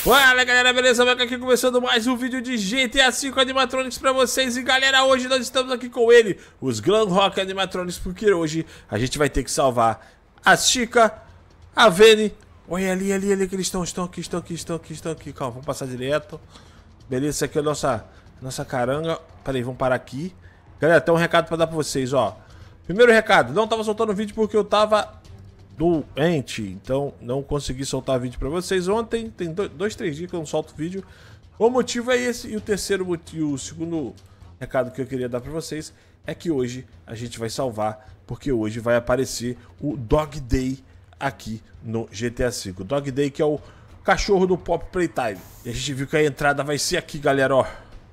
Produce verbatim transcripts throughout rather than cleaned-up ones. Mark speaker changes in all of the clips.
Speaker 1: Fala galera, beleza? Vai aqui começando mais um vídeo de G T A cinco Animatronics pra vocês. E galera, hoje nós estamos aqui com ele, os Glamrock Animatronics, porque hoje a gente vai ter que salvar a Chica, a Vene. Olha ali, ali, ali, que eles estão, estão aqui, estão aqui, estão aqui, estão aqui. Calma, vamos passar direto. Beleza, essa aqui é a nossa, nossa caranga. Pera aí, vamos parar aqui. Galera, tem um recado pra dar pra vocês, ó. Primeiro recado, não tava soltando vídeo porque eu tava doente, então não consegui soltar vídeo pra vocês ontem. Tem dois, dois, três dias que eu não solto vídeo. O motivo é esse. E o terceiro motivo, o segundo recado que eu queria dar pra vocês é que hoje a gente vai salvar, porque hoje vai aparecer o Dog Day aqui no G T A cinco. O Dog Day, que é o cachorro do Pop Playtime. E a gente viu que a entrada vai ser aqui, galera, ó.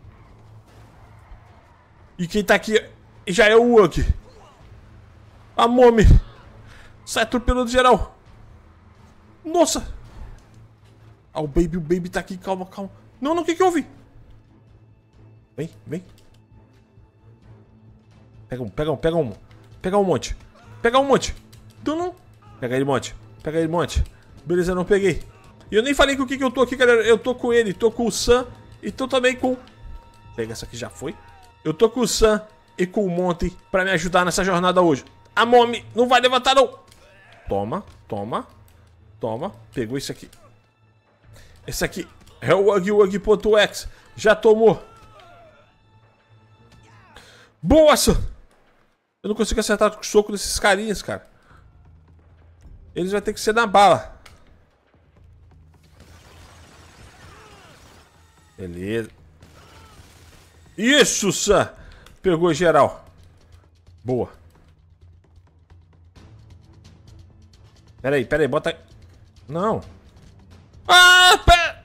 Speaker 1: E quem tá aqui já é o Wug. A Mommy. Sai atropelando geral. Nossa. Ah, o Baby, o Baby tá aqui. Calma, calma. Não, não, o que que houve? Vem, vem. Pega um, pega um, pega um. Pega um monte. Pega um monte. Não, não. Pega ele, monte. Pega ele, monte. Beleza, eu não peguei. E eu nem falei com o que que eu tô aqui, galera. Eu tô com ele, tô com o Sam e tô também com... Pega essa aqui, já foi. Eu tô com o Sam e com o Monty pra me ajudar nessa jornada hoje. A Mommy não vai levantar, não. Toma, toma, toma. Pegou isso aqui. Esse aqui é o Wug Wug ponto exe. Já tomou. Boa, Sam. Eu não consigo acertar o soco desses carinhas, cara. Eles vão ter que ser na bala. Beleza. Isso, Sam. Pegou geral. Boa. Pera aí, pera aí, bota aí. Não. Ah, pera.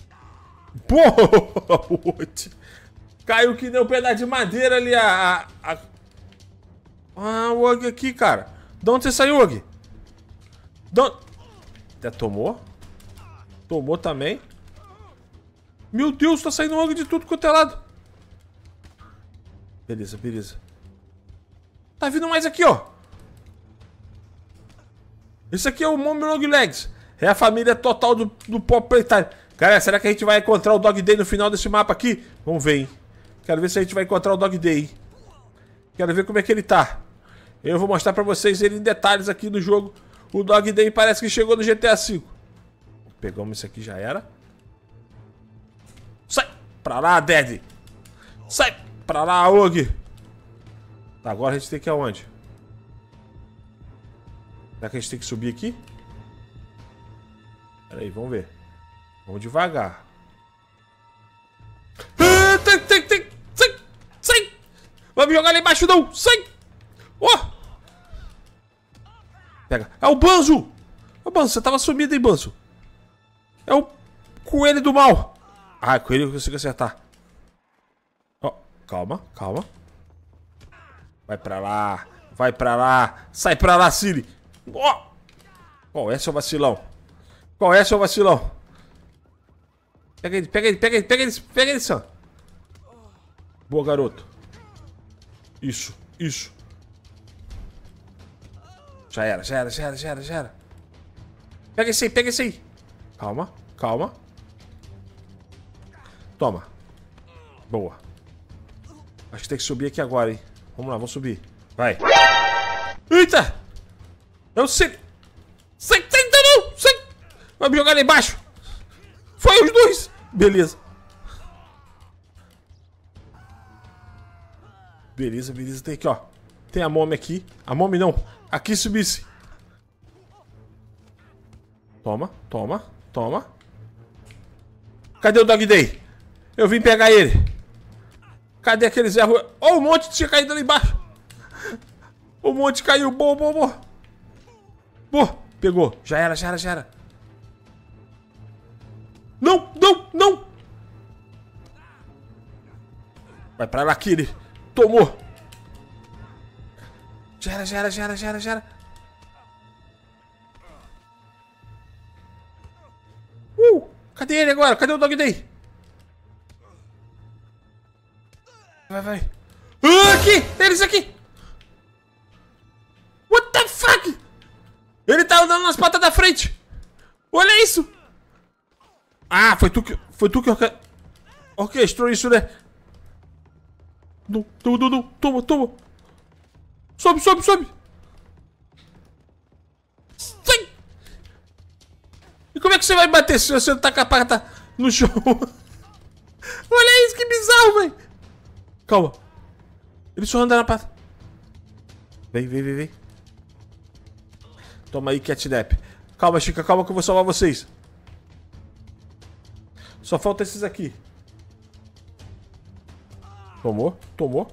Speaker 1: Boa. Caiu que nem um pedaço de madeira ali a... a, a... Ah, o Wug aqui, cara. De onde você saiu, Wug? De onde... Até tomou. Tomou também. Meu Deus, tá saindo Wug de tudo quanto é lado. Beleza, beleza. Tá vindo mais aqui, ó. Esse aqui é o Mommy Long Legs. É a família total do, do Pop Playtime. Galera, será que a gente vai encontrar o Dog Day no final desse mapa aqui? Vamos ver, hein. Quero ver se a gente vai encontrar o Dog Day. Quero ver como é que ele tá. Eu vou mostrar pra vocês ele em detalhes aqui no jogo. O Dog Day parece que chegou no G T A cinco. Pegamos isso aqui, já era. Sai pra lá, Daddy. Sai pra lá, Wug. Tá, agora a gente tem que ir aonde? Será que a gente tem que subir aqui? Pera aí, vamos ver. Vamos devagar. Ah, tem, tem, tem. Sai, sai. Vai me jogar lá embaixo, não. Sai. Ó. Oh. Pega. É o Banzo. Ô, Banzo, você tava sumido, hein, Banzo? É o coelho do mal. Ah, coelho eu consigo acertar. Ó, oh, calma, calma. Vai pra lá. Vai pra lá. Sai pra lá, Siri. Ó! Oh! Qual é, seu vacilão? Qual é, seu vacilão? Pega ele, pega ele, pega ele, pega ele, pega ele, Sam. Boa, garoto. Isso, isso. Já era, já era, já era, já era, já era. Pega esse aí, pega esse aí. Calma, calma. Toma. Boa. Acho que tem que subir aqui agora, hein? Vamos lá, vamos subir. Vai. Eita! Eu sei. Sai, sai, não, sai. Vai me jogar lá embaixo. Foi os dois. Beleza. Beleza, beleza. Tem aqui, ó. Tem a Mommy aqui. A Mommy não. Aqui subisse. Toma, toma, toma. Cadê o Dog Day? Eu vim pegar ele. Cadê aquele Zé Ruela? Ó, oh, o monte tinha caído lá embaixo. O monte caiu. Boa, boa, boa. Boa, pegou. Já era, já era, já era. Não, não, não. Vai pra lá, Kiri. Tomou. Já era, já era, já era, já era, já era. Uh, cadê ele agora? Cadê o Dog Day? Vai, vai. Uh, aqui, eles aqui. What the fuck? Ele tá andando nas patas da frente. Olha isso. Ah, foi tu que... Foi tu que orque... orquestrou isso, né? Não, não, não, não. Toma, toma. Sobe, sobe, sobe. Sai. E como é que você vai bater se você não tá com a pata no chão? Olha isso, que bizarro, velho. Calma. Ele só anda na pata. Vem, vem, vem, vem. Toma aí, catnap. Calma, Chica, calma que eu vou salvar vocês. Só falta esses aqui. Tomou, tomou.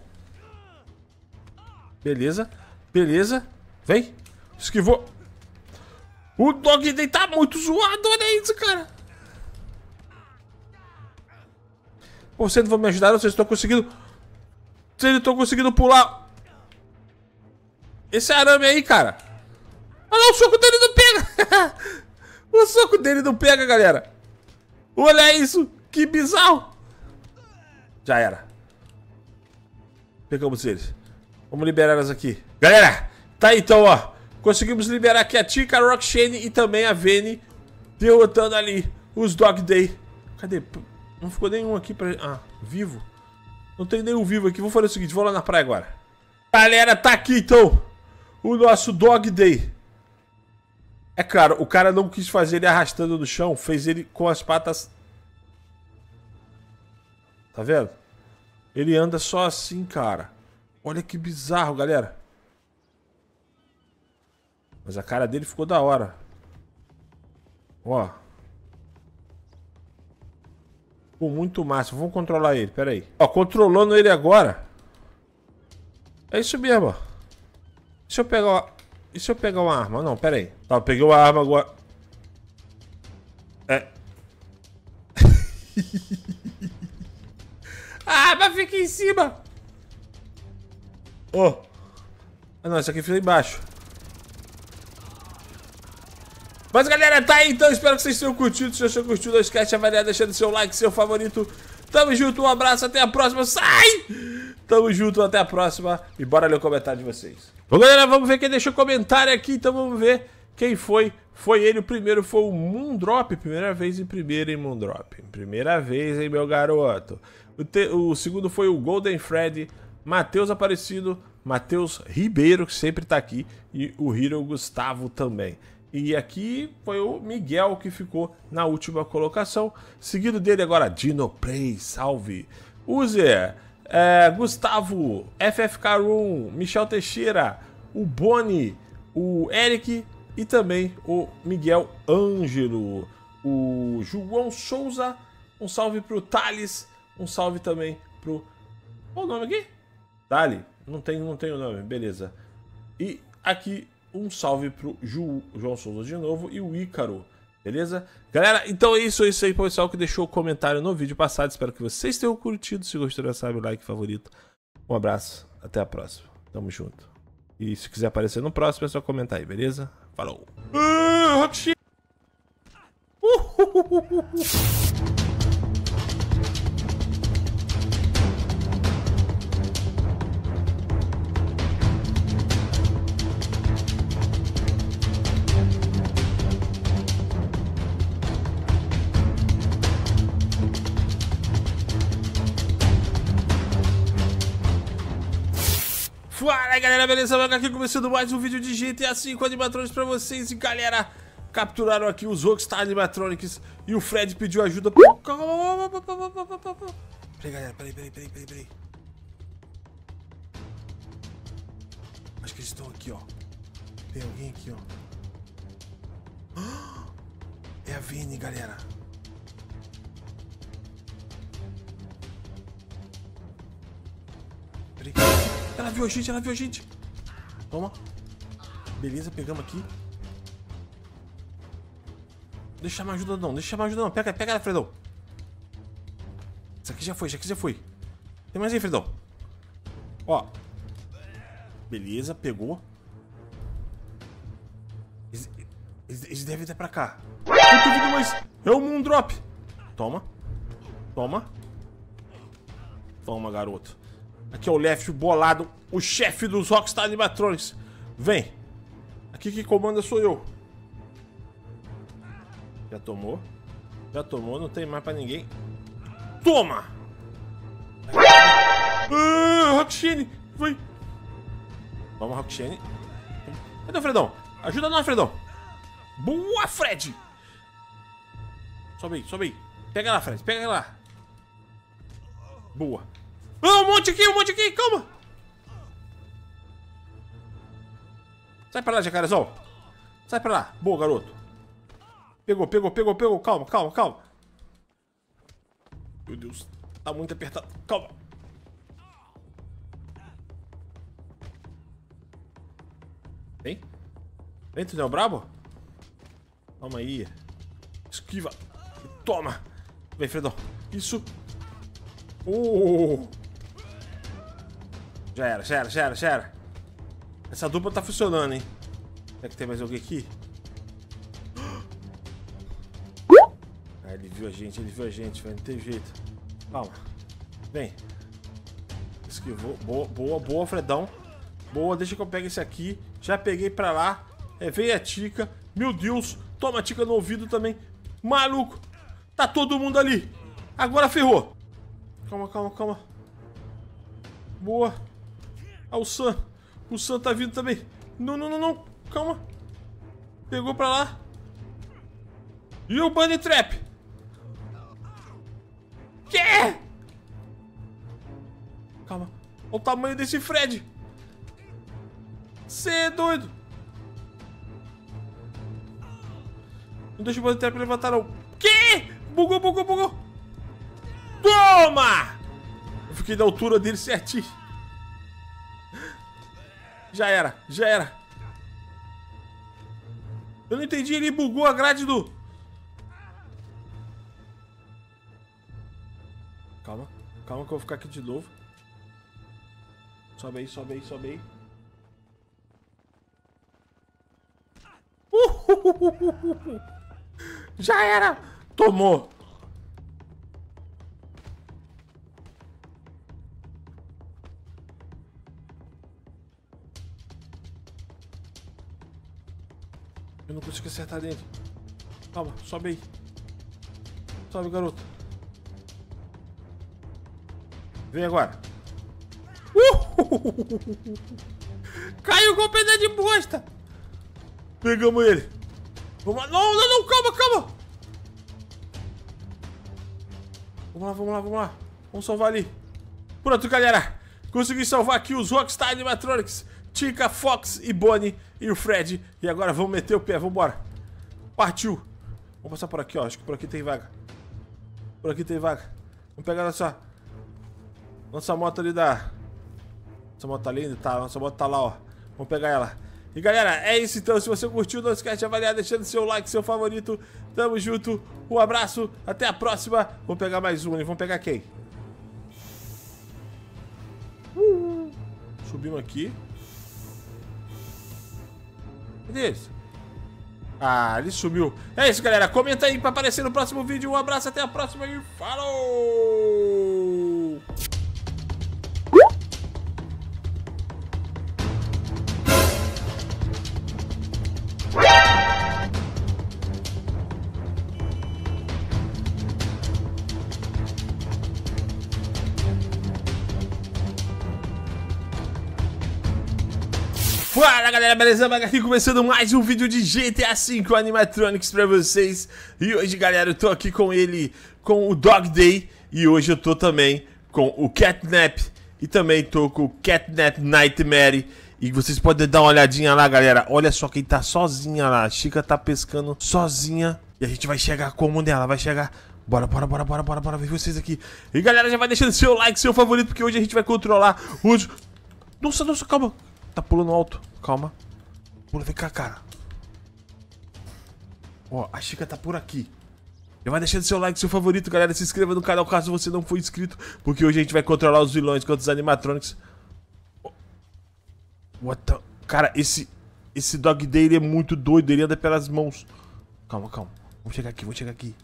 Speaker 1: Beleza, beleza. Vem. Esquivou. O Dog Day tá muito zoado, olha isso, cara. Pô, vocês não vão me ajudar, vocês estão conseguindo... Vocês não estão conseguindo pular. Esse arame aí, cara. Olha lá, o soco dele não pega. O soco dele não pega, galera. Olha isso, que bizarro. Já era. Pegamos eles. Vamos liberar elas aqui. Galera, tá aí então, ó. Conseguimos liberar aqui a Chica, a Roxane e também a Vayne, derrotando ali os Dog Day. Cadê? Não ficou nenhum aqui pra... Ah, vivo? Não tem nenhum vivo aqui. Vou fazer o seguinte, vou lá na praia agora. Galera, tá aqui então o nosso Dog Day. É claro, o cara não quis fazer ele arrastando no chão, fez ele com as patas... Tá vendo? Ele anda só assim, cara. Olha que bizarro, galera. Mas a cara dele ficou da hora. Ó. Ficou muito massa. Vamos controlar ele, pera aí. Ó, controlando ele agora. É isso mesmo, ó. E se eu pegar uma... E se eu pegar uma arma? Não, pera aí. Tá, eu peguei uma arma agora. É. Ah, mas fica em cima. Ó. Oh. Ah, não, essa aqui fica embaixo. Mas galera, tá aí então, espero que vocês tenham curtido. Se você curtiu, não esquece de avaliar, deixando seu like, seu favorito. Tamo junto, um abraço, até a próxima. Sai! Tamo junto, até a próxima. E bora ler o comentário de vocês. Bom galera, vamos ver quem deixou comentário aqui. Então vamos ver quem foi. Foi ele, o primeiro foi o Moondrop. Primeira vez em primeiro em Moondrop. Primeira vez, hein, meu garoto. O, te... o segundo foi o Golden Freddy. Matheus Aparecido. Matheus Ribeiro, que sempre tá aqui. E o Hero Gustavo também. E aqui foi o Miguel que ficou na última colocação. Seguido dele agora, Dinoplay, salve. User, é, Gustavo, F F K um, Michel Teixeira, o Boni, o Eric e também o Miguel Ângelo. O João Souza, um salve pro Thales, um salve também pro... Qual o nome aqui? Thales, não tem, não tem o nome, beleza. E aqui... Um salve pro Ju, João Souza de novo e o Ícaro, beleza? Galera, então é isso, é isso aí, pessoal que deixou o comentário no vídeo passado. Espero que vocês tenham curtido. Se gostou, já sabe, o like favorito. Um abraço, até a próxima. Tamo junto. E se quiser aparecer no próximo, é só comentar aí, beleza? Falou! Uh, Roxy! Uh, uh, uh, uh, uh. Fala galera, beleza? Vamos aqui começando mais um vídeo de G T A cinco Animatronics pra vocês. E galera, capturaram aqui os Rockstar Animatronics e o Fred pediu ajuda. Peraí galera, peraí, peraí, peraí, peraí, peraí. Acho que eles estão aqui, ó. Tem alguém aqui, ó. É a Vayne, galera. Peraí. Ela viu a gente, ela viu a gente. Toma. Beleza, pegamos aqui. Deixa chamar ajuda não, deixa chamar ajuda não. Pega, pega ela, Fredão. Isso aqui já foi, isso aqui já foi. Tem mais aí, Fredão. Ó. Beleza, pegou. Eles, eles, eles devem ir pra cá. Eu tô vindo mais. É o Moondrop. Toma. Toma. Toma, garoto. Aqui é o Left bolado, o chefe dos Rockstar Animatronics. Vem. Aqui quem comanda sou eu. Já tomou. Já tomou, não tem mais pra ninguém. Toma! Ah, Rockshine! Vai! Vamos, Rockshine. Cadê o Fredão? Ajuda nós, Fredão! Boa, Fred! Sobe aí, sobe aí. Pega lá, Fred, pega lá. Boa. Ah, um monte aqui, um monte aqui, calma! Sai pra lá, jacarezão. Sai pra lá. Boa, garoto. Pegou, pegou, pegou, pegou. Calma, calma, calma. Meu Deus. Tá muito apertado. Calma. Vem. Vem, tu não é o brabo? Calma aí. Esquiva. Toma. Vem, Fredão. Isso. Oh. Já era, já era, já era, já era. Essa dupla tá funcionando, hein? Será que tem mais alguém aqui? Ah, ele viu a gente, ele viu a gente, vai, não tem jeito. Calma. Vem. Esquivou. Boa, boa, boa, Fredão. Boa, deixa que eu pegue esse aqui. Já peguei pra lá. É, veio a Tica. Meu Deus. Toma a Tica no ouvido também. Maluco. Tá todo mundo ali. Agora ferrou. Calma, calma, calma. Boa. Ah, o Sam. O Sam tá vindo também. Não, não, não, não. Calma. Pegou pra lá. E o Bunny Trap? Que? Calma. Olha o tamanho desse Fred. Cê é doido. Não deixa o Bunny Trap levantar, não. Que? Bugou, bugou, bugou. Toma! Eu fiquei na altura dele certinho. Já era, já era. Eu não entendi, ele bugou a grade do... Calma, calma que eu vou ficar aqui de novo. Sobe aí, sobe aí, sobe aí. Uh! Já era! Tomou! Eu não consigo acertar dele. Calma, sobe aí. Sobe, garoto. Vem agora. Uh! Caiu com o pneu de bosta. Pegamos ele. Vamos lá. Não, não, não, calma, calma. Vamos lá, vamos lá, vamos lá. Vamos salvar ali. Pronto, galera. Consegui salvar aqui os Rockstar Animatronics. Tica, Fox e Bonnie e o Fred. E agora vamos meter o pé, vambora. Partiu. Vamos passar por aqui, ó. Acho que por aqui tem vaga. Por aqui tem vaga. Vamos pegar nossa... Nossa moto ali da... Nossa moto tá ali, tá. Nossa moto tá lá, ó. Vamos pegar ela. E galera, é isso então. Se você curtiu, não esquece de avaliar, deixando seu like, seu favorito. Tamo junto. Um abraço. Até a próxima. Vamos pegar mais um. E vamos pegar quem? Uh, subimos aqui. Cadê eles? Ah, ele sumiu. É isso, galera. Comenta aí pra aparecer no próximo vídeo. Um abraço, até a próxima e falou! Fala galera, beleza? Aqui começando mais um vídeo de G T A cinco Animatronics pra vocês. E hoje, galera, eu tô aqui com ele, com o Dog Day. E hoje eu tô também com o Catnap. E também tô com o Catnap Nightmare. E vocês podem dar uma olhadinha lá, galera. Olha só quem tá sozinha lá. A Chica tá pescando sozinha. E a gente vai chegar como nela, vai chegar... Bora, bora, bora, bora, bora, bora ver vocês aqui. E galera, já vai deixando seu like, seu favorito, porque hoje a gente vai controlar os... Nossa, nossa, calma. Tá pulando alto, calma. Pula, vem cá, cara. Ó, a Chica tá por aqui. Já vai deixando seu like, seu favorito, galera. Se inscreva no canal caso você não for inscrito, porque hoje a gente vai controlar os vilões contra os animatronics. What the... Cara, esse esse Dog Day ele é muito doido, ele anda pelas mãos. Calma, calma. Vamos chegar aqui, vamos chegar aqui.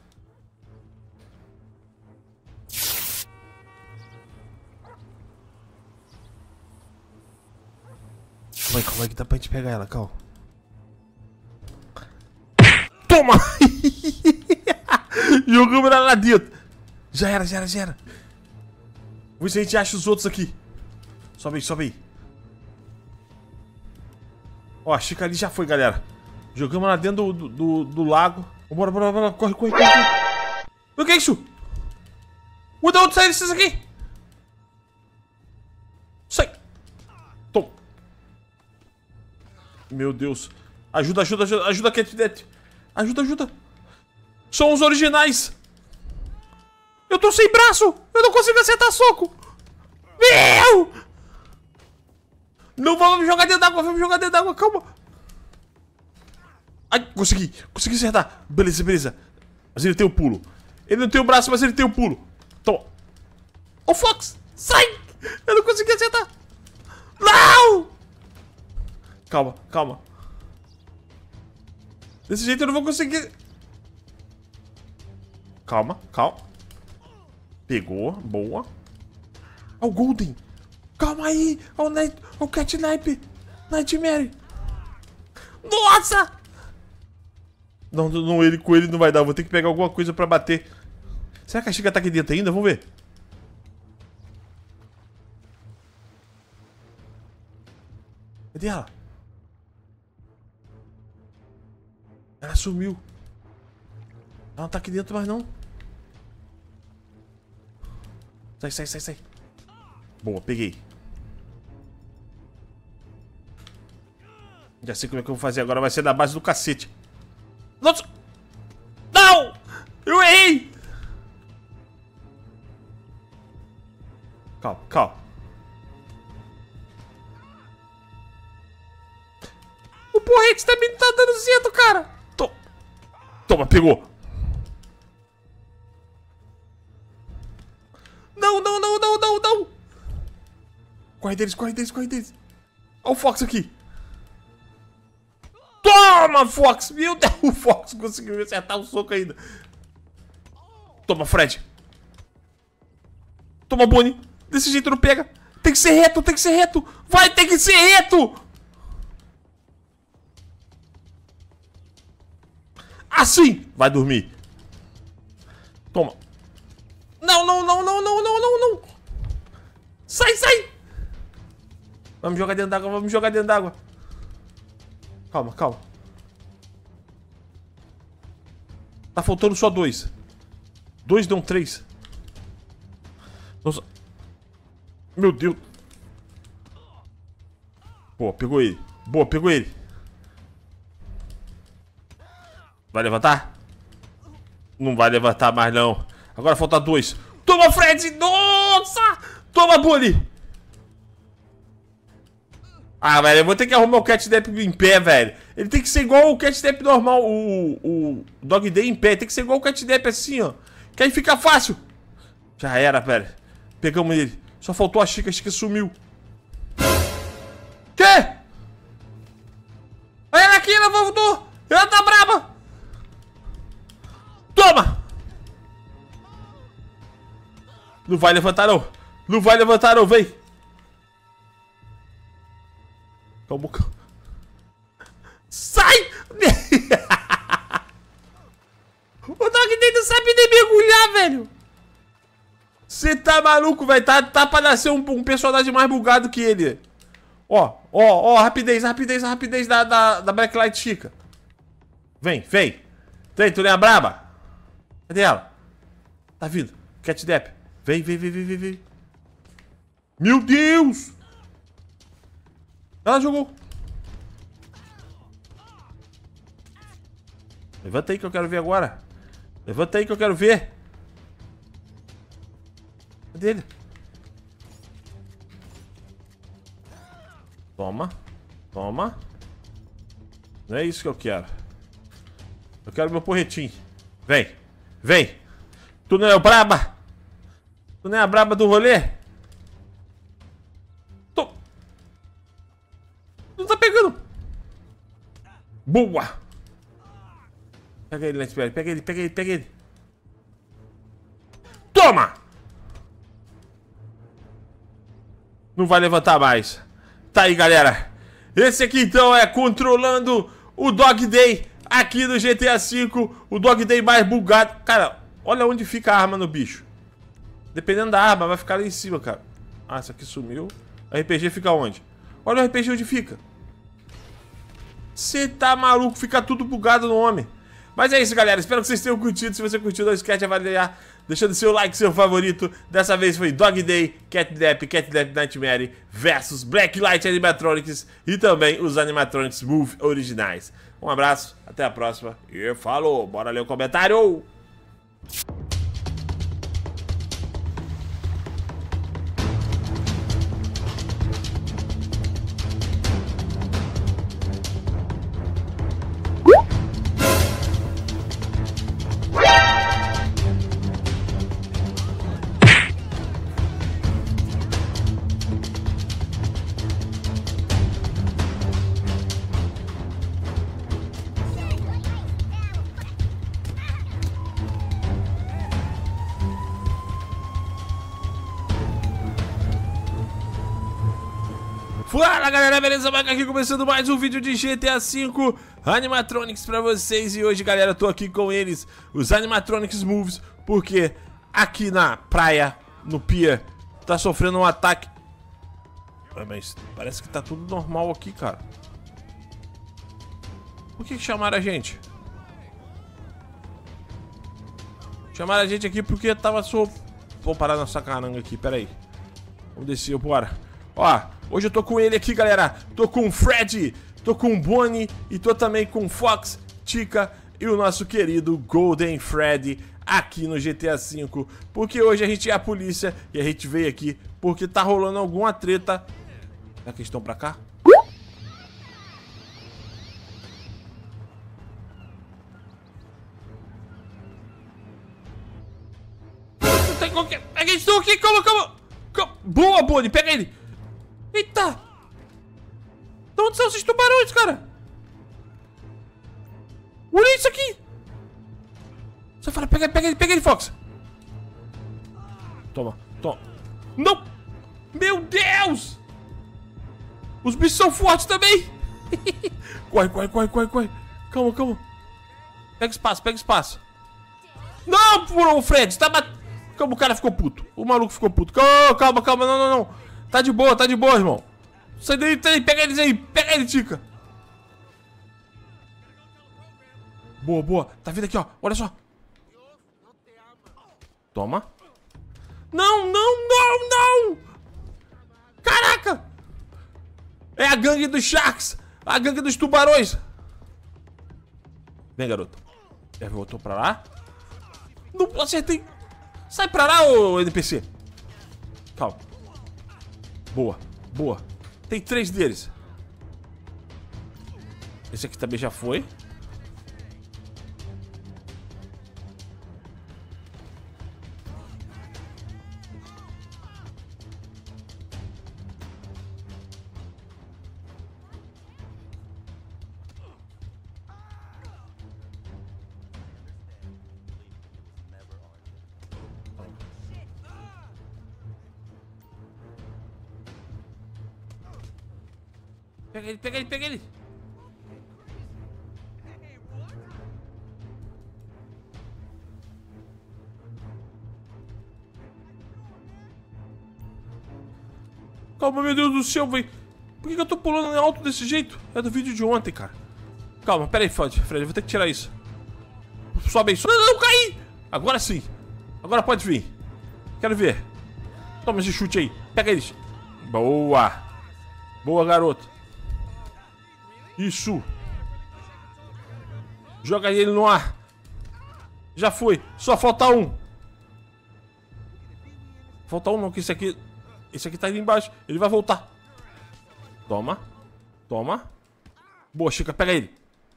Speaker 1: Calma aí, calma aí que dá pra gente pegar ela, calma. Toma! Jogamos lá dentro. Já era, já era, já era. Vamos ver se a gente acha os outros aqui. Sobe aí, sobe aí. Ó, a Chica ali já foi, galera. Jogamos lá dentro do, do, do lago. Bora, bora, bora. Corre, corre, corre. O que é isso? O da onde sai esses aqui? Sai. Toma. Meu Deus. Ajuda, ajuda, ajuda. Ajuda, Catnap. Ajuda, ajuda. São os originais. Eu tô sem braço. Eu não consigo acertar soco. Meu! Não vamos jogar dentro d'água. Vamos jogar dentro d'água. Calma. Ai, consegui. Consegui acertar. Beleza, beleza. Mas ele tem o pulo. Ele não tem o braço, mas ele tem o pulo. Toma. Ô, Fox. Sai. Eu não consegui acertar. Não! Calma, calma. Desse jeito eu não vou conseguir. Calma, calma. Pegou, boa. Ó o Golden. Calma aí. Ó o, Night... o Catnap. Nightmare. Nossa! Não, não, ele com ele não vai dar. Vou ter que pegar alguma coisa pra bater. Será que a Chica tá aqui dentro ainda? Vamos ver. Cadê ela? Ela sumiu. Ela não tá aqui dentro mais não. Sai, sai, sai, sai. Boa, peguei. Já sei como é que eu vou fazer agora. Vai ser na base do cacete. Nossa! Não! Eu errei! Calma, calma. O porrete também não tá dando certo, cara. Toma. Toma, pegou. Não, não, não, não, não, não. Corre deles, corre deles, corre deles. Olha o Fox aqui. Toma, Fox. Meu Deus, o Fox conseguiu acertar o soco ainda. Toma, Fred. Toma, Bonnie. Desse jeito não pega. Tem que ser reto, tem que ser reto. Vai, tem que ser reto. Assim. Vai dormir. Toma. Não, não, não, não, não, não, não, não. Sai, sai. Vamos jogar dentro d'água, vamos jogar dentro d'água. Calma, calma. Tá faltando só dois. Dois, não, três. Nossa. Meu Deus. Boa, pegou ele. Boa, pegou ele. Vai levantar? Não vai levantar mais, não. Agora falta dois. Toma, Fred! Nossa! Toma, Bully! Ah, velho, eu vou ter que arrumar o Catnap em pé, velho. Ele tem que ser igual o Catnap normal, o, o Dog Day em pé. Tem que ser igual o Catnap assim, ó. Que aí fica fácil. Já era, velho. Pegamos ele. Só faltou a Chica, a Chica sumiu. Quê? Olha ela aqui, ela voltou. Ela tá braba. Toma! Não vai levantar, não. Não vai levantar, não, vem. Calma, calma. Sai! O Dog Day não sabe nem mergulhar, velho. Você tá maluco, velho? Tá, tá pra nascer um, um personagem mais bugado que ele. Ó, ó, ó, rapidez, rapidez, rapidez da, da, da Blacklight Chica. Vem, vem. Vem, tu nem a braba? Cadê ela? Tá vindo. Catnap. Vem, vem, vem, vem, vem, vem. Meu Deus! Ela jogou. Levanta aí que eu quero ver agora. Levanta aí que eu quero ver. Cadê ele? Toma. Toma. Não é isso que eu quero. Eu quero meu porretinho. Vem. Vem. Tu não é o braba? Tu não é a braba do rolê? Tô. Não tá pegando. Boa. Pega ele, Nightmare. Pega ele, pega ele, pega ele. Toma! Não vai levantar mais. Tá aí, galera. Esse aqui, então, é controlando o Dog Day aqui no G T A cinco. O Dog Day mais bugado. Cara, Olha onde fica a arma no bicho. Dependendo da arma, vai ficar lá em cima, cara. Ah, essa aqui sumiu. O R P G fica onde? Olha o R P G onde fica. Você tá maluco, fica tudo bugado no homem. Mas é isso, galera. Espero que vocês tenham curtido. Se você curtiu, não esquece de avaliar, deixando seu like, seu favorito. Dessa vez foi Dog Day, Catnap, Catnap Nightmare versus Blacklight Animatronics e também os Animatronics Move originais. Um abraço, até a próxima e falou. Bora ler o comentário. Fala galera, beleza? Maca aqui começando mais um vídeo de G T A cinco Animatronics pra vocês. E hoje, galera, eu tô aqui com eles, os Animatronics Moves, porque aqui na praia, no pier, tá sofrendo um ataque. Mas parece que tá tudo normal aqui, cara. Por que que chamaram a gente? Chamaram a gente aqui porque tava só... Vou parar na sacananga aqui, pera aí. Vamos descer, bora. Ó, hoje eu tô com ele aqui, galera. Tô com o Fred, tô com o Bonnie e tô também com o Fox, Chica e o nosso querido Golden Freddy aqui no G T A cinco. Porque hoje a gente é a polícia e a gente veio aqui porque tá rolando alguma treta. Será que eles estão pra cá? Não tem qualquer... Eles estão aqui, calma, calma, calma. Boa, Bonnie, pega ele. Eita! De onde são esses tubarões, cara? Olha isso aqui! Você fala, pega, pega ele, pega ele, Fox! Toma, toma. Não! Meu Deus! Os bichos são fortes também! Corre, corre, corre, corre, corre! Calma, calma! Pega espaço, pega espaço! Não, o Fred, tá batendo! Calma, o cara ficou puto. O maluco ficou puto. Calma, calma, calma, não, não, não. Tá de boa, tá de boa, irmão. Sai daí, sai daí, pega eles aí, pega ele, Chica. Boa, boa. Tá vindo aqui, ó. Olha só. Toma. Não, não, não, não. Caraca. É a gangue dos Sharks. A gangue dos tubarões. Vem, garoto. Ele voltou pra lá. Não acertei. Sai pra lá, ô N P C. Calma. Boa, boa. Tem três deles. Esse aqui também já foi. Pega ele, pega ele, pega ele. Calma, meu Deus do céu, velho. Por que que eu tô pulando alto desse jeito? É do vídeo de ontem, cara. Calma, pera aí, Fred. Fred, eu vou ter que tirar isso. Sobe aí, sobe. Não, não, caí. Agora sim. Agora pode vir. Quero ver. Toma esse chute aí. Pega eles. Boa. Boa, garoto. Isso. Joga ele no ar. Já foi. Só falta um. Falta um não, que esse aqui... Esse aqui tá ali embaixo. Ele vai voltar. Toma. Toma. Boa, Chica. Pega ele.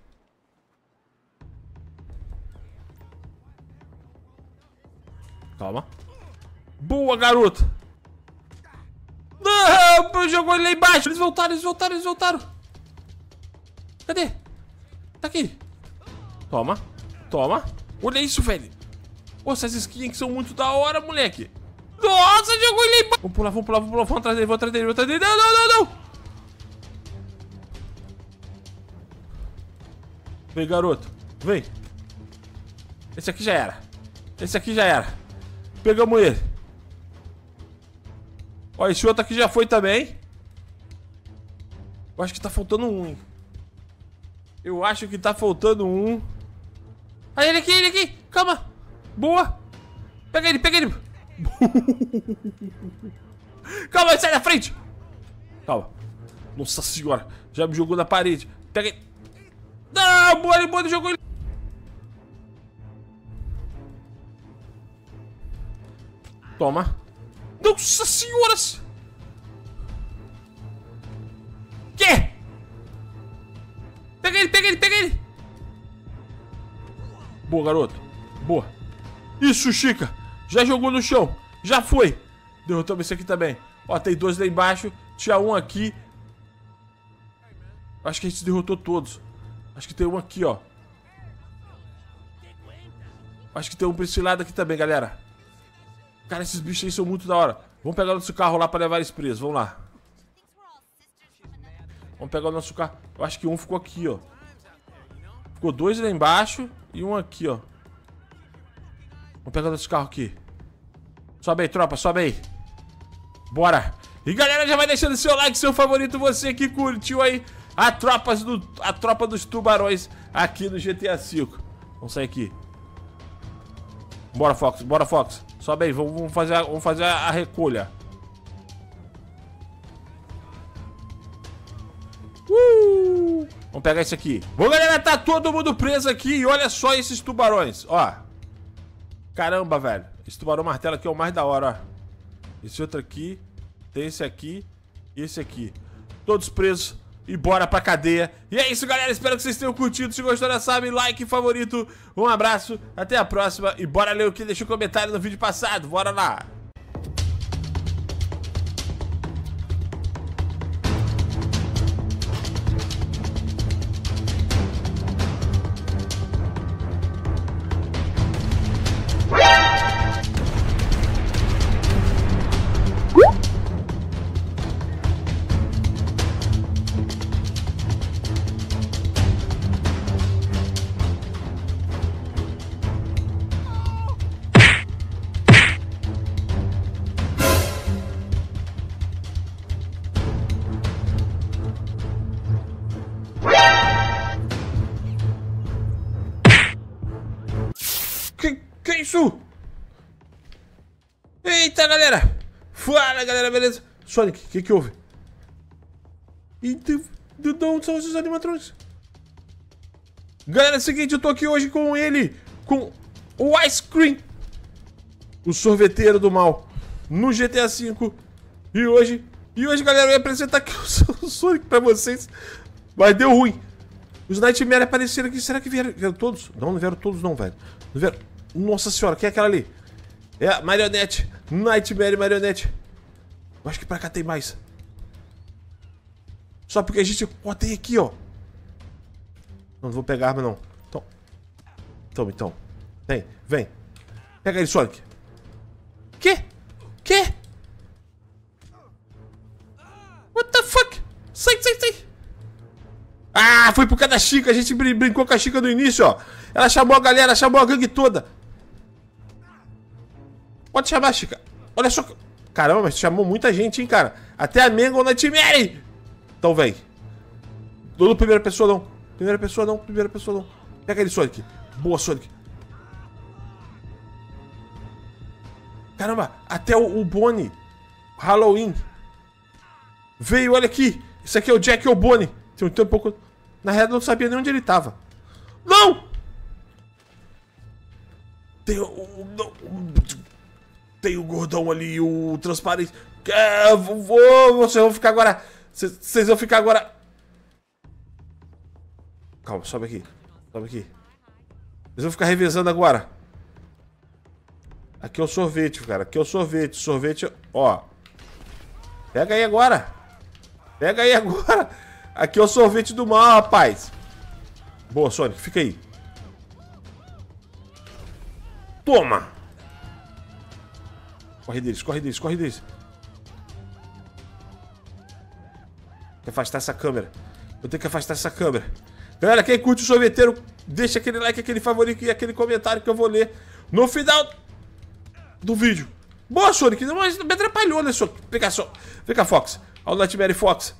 Speaker 1: Calma. Boa, garoto. Não, jogou ele lá embaixo. Eles voltaram, eles voltaram, eles voltaram. Cadê? Tá aqui. Toma. Toma. Olha isso, velho. Pô, essas skins aqui são muito da hora, moleque. Nossa, jogou ele aí embaixo. Vamos pular, vamos pular, vamos pular. Vamos atrás dele, vamos atrás dele, vamos atrás dele. Não, não, não, não. Vem, garoto. Vem. Esse aqui já era. Esse aqui já era. Pegamos ele. Ó, esse outro aqui já foi também. Eu acho que tá faltando um, hein? Eu acho que tá faltando um. Aí, ele aqui, ele aqui. Calma. Boa. Pega ele, pega ele. Calma, sai da frente. Calma. Nossa senhora. Já me jogou na parede. Pega ele. Não, boa, boa, jogou ele. Toma. Nossa senhora. Que? Pega ele, pega ele, pega ele. Boa, garoto. Boa. Isso, Chica. Já jogou no chão. Já foi. Derrotamos esse aqui também. Ó, tem dois lá embaixo. Tinha um aqui. Acho que a gente derrotou todos. Acho que tem um aqui, ó. Acho que tem um pra esse lado aqui também, galera. Cara, esses bichos aí são muito da hora. Vamos pegar o nosso carro lá pra levar eles presos. Vamos lá. Vamos pegar o nosso carro. Eu acho que um ficou aqui, ó. Ficou dois lá embaixo e um aqui, ó. Vamos pegar o nosso carro aqui. Sobe aí, tropa, sobe aí. Bora. E galera, já vai deixando seu like, seu favorito. Você que curtiu aí a, tropas do, a tropa dos tubarões aqui no G T A cinco. Vamos sair aqui. Bora, Fox, bora, Fox. Sobe aí, vamos, vamos, fazer, a, vamos fazer a, a recolha. Uh! Vamos pegar esse aqui. Bom, galera, tá todo mundo preso aqui. E olha só esses tubarões, ó. Caramba, velho. Esse tubarão martelo aqui é o mais da hora, ó. Esse outro aqui. Tem esse aqui. E esse aqui. Todos presos. E bora pra cadeia. E é isso, galera. Espero que vocês tenham curtido. Se gostou, já sabe, like, favorito. Um abraço. Até a próxima. E bora ler o que deixou um comentário no vídeo passado. Bora lá. Que, que é isso? Eita, galera! Fala, galera, beleza? Sonic, o que que houve? Eita, de onde são esses animatrônicos? Galera, é o seguinte, eu tô aqui hoje com ele, com o Ice Cream, o sorveteiro do mal, no G T A cinco. E hoje, e hoje, galera, eu ia apresentar aqui o Sonic pra vocês, mas deu ruim. Os Nightmare apareceram aqui, será que vieram, vieram todos? Não, não vieram todos não, velho. Não vieram... Nossa senhora, quem é aquela ali? É a Marionete, Nightmare Marionete. Eu acho que pra cá tem mais. Só porque a gente... Ó, tem aqui, ó. Não, não vou pegar arma, não. Então, então, então. Vem, vem. Pega ele, Sonic. Que? Que? What the fuck? Sai, sai, sai. Ah, foi por causa da Chica. A gente brin brincou com a Chica no início, ó. Ela chamou a galera, chamou a gangue toda. Pode chamar, Chica. Olha só. Caramba, mas chamou muita gente, hein, cara. Até a Mangle Nightmare. Então, vem. Todo primeira pessoa, não. Primeira pessoa, não. Primeira pessoa, não. Pega ele, Sonic. Boa, Sonic. Caramba, até o, o Bonnie. Halloween. Veio, olha aqui. Esse aqui é o Jack ou o Bonnie. Tem um pouco... Na realidade, eu não sabia nem onde ele tava. Não! Tem o... o tem o gordão ali, o transparente. É, vou, vocês vão ficar agora... Vocês vão ficar agora... Calma, sobe aqui. Sobe aqui. Vocês vão ficar revezando agora. Aqui é o sorvete, cara. Aqui é o sorvete. Sorvete, ó. Pega aí agora. Pega aí agora. Aqui é o sorvete do mal, rapaz. Boa, Sonic. Fica aí. Toma. Corre deles, corre deles, corre deles. Tem que afastar essa câmera. Eu tenho que afastar essa câmera. Galera, quem curte o sorveteiro, deixa aquele like, aquele favorito e aquele comentário que eu vou ler No final do vídeo. Boa, Sonic. Mas me atrapalhou, né, Sonic? Vem cá, só. Vem cá, Fox. Olha o Nightmare Fox.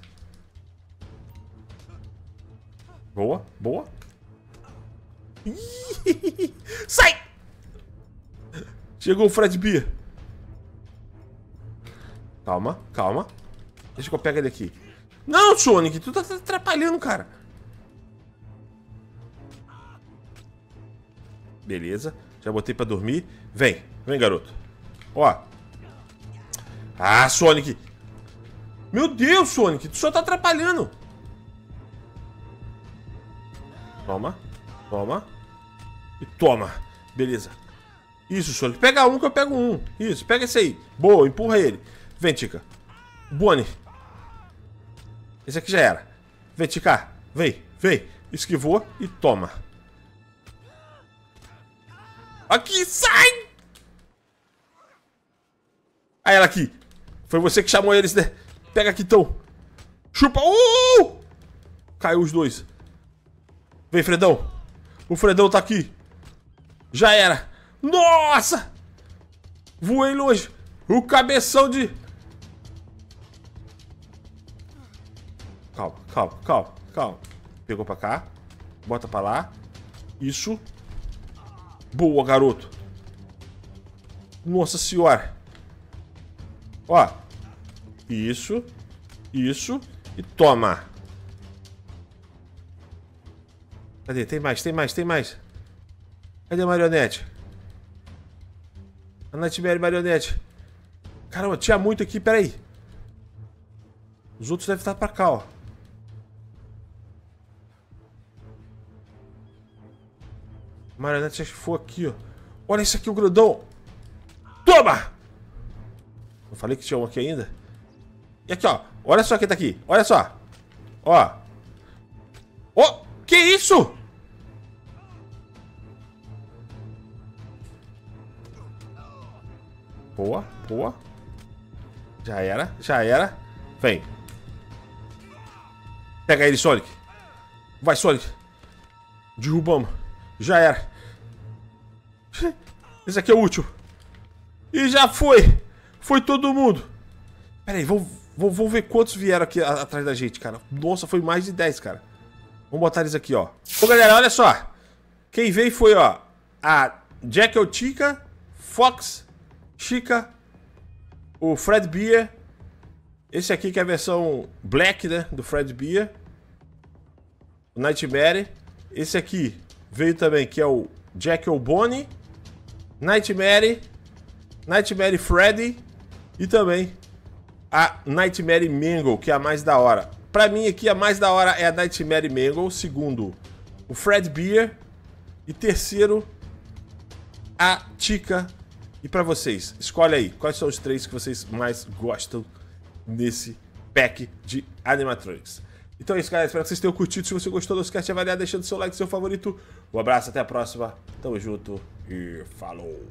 Speaker 1: Boa, boa. Sai! Chegou o Fredbear. Calma, calma. Deixa que eu pego ele aqui. Não, Sonic, tu tá atrapalhando, cara. Beleza, já botei pra dormir. Vem, vem, garoto. Ó. Ah, Sonic. Meu Deus, Sonic, tu só tá atrapalhando. Toma, toma. E toma. Beleza. Isso, Sonic. Pega um que eu pego um. Isso, pega esse aí. Boa, empurra ele. Vem, Tica. Bonnie. Esse aqui já era. Vem, Tica. Vem, vem. Esquivou e toma. Aqui, sai! Aí ela aqui. Foi você que chamou eles, né? Pega aqui, então. Chupa. Uh! Caiu os dois. Vem, Fredão. O Fredão tá aqui. Já era. Nossa! Voei longe. O cabeção de... Calma, calma, calma, calma. Pegou pra cá. Bota pra lá. Isso. Boa, garoto. Nossa senhora. Ó. Isso. Isso. E toma. Cadê? Tem mais, tem mais, tem mais. Cadê a marionete? A Nightmare marionete. Caramba, tinha muito aqui, peraí. Os outros devem estar pra cá, ó. A marionete acho que foi aqui, ó. Olha esse aqui, o grandão. Toma! Eu falei que tinha um aqui ainda. E aqui, ó. Olha só quem tá aqui. Olha só. Ó. Ó. Que isso? Boa, boa. Já era, já era. Vem. Pega ele, Sonic. Vai, Sonic. Derrubamos. Já era. Esse aqui é o último. E já foi. Foi todo mundo. Pera aí, vou, vou, vou ver quantos vieram aqui a, atrás da gente, cara. Nossa, foi mais de dez, cara. Vamos botar eles aqui, ó. Ô, galera, olha só. Quem veio foi, ó, a Jackal Chica, Fox, Chica, o Fredbear. Esse aqui que é a versão Black, né, do Fredbear. O Nightmare. Esse aqui veio também, que é o Jackal Bonnie, Nightmare, Nightmare Freddy e também a Nightmare Mangle, que é a mais da hora. Pra mim aqui a mais da hora é a Nightmare Mangle, segundo o Fredbear e terceiro a Chica. E pra vocês, escolhe aí, quais são os três que vocês mais gostam nesse pack de animatronics. Então é isso, galera, espero que vocês tenham curtido. Se você gostou, não esquece de avaliar deixando seu like, seu favorito. Um abraço, até a próxima, tamo junto e falou!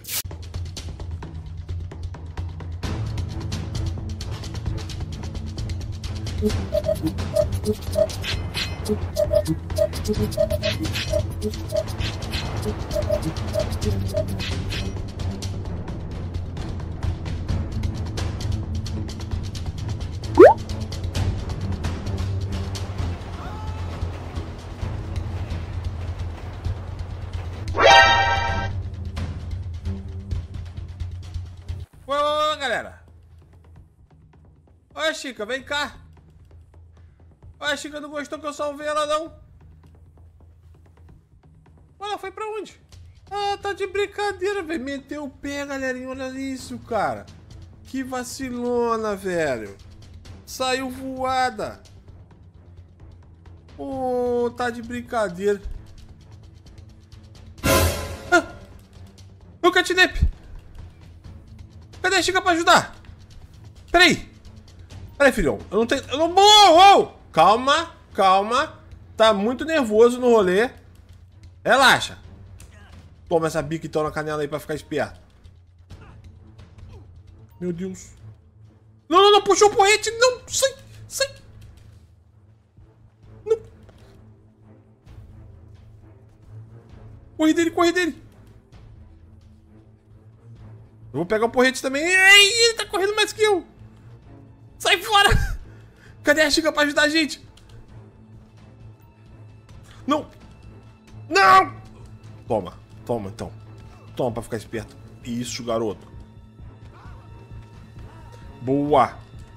Speaker 1: Ô, ô, ô, galera! Ô, Chica, vem cá! A Chica não gostou que eu salvei ela, não. Ela foi pra onde? Ah, tá de brincadeira, velho. Meteu o pé, galerinha. Olha isso, cara. Que vacilona, velho. Saiu voada. Oh, tá de brincadeira. Ah, meu catnip. Cadê a Chica pra ajudar? Peraí. Peraí, filhão. Eu não tenho... Eu não... Oh, oh! Calma, calma. Tá muito nervoso no rolê. Relaxa. Toma essa bica então na canela aí pra ficar esperto. Meu Deus. Não, não, não. Puxou o porrete. Não. Sai, sai. Não. Corre dele, corre dele. Eu vou pegar o porrete também. Ei, ele tá correndo mais que eu. Sai fora. Cadê a Chica pra ajudar a gente? Não. Não. Toma. Toma, então. Toma pra ficar esperto. Isso, garoto. Boa.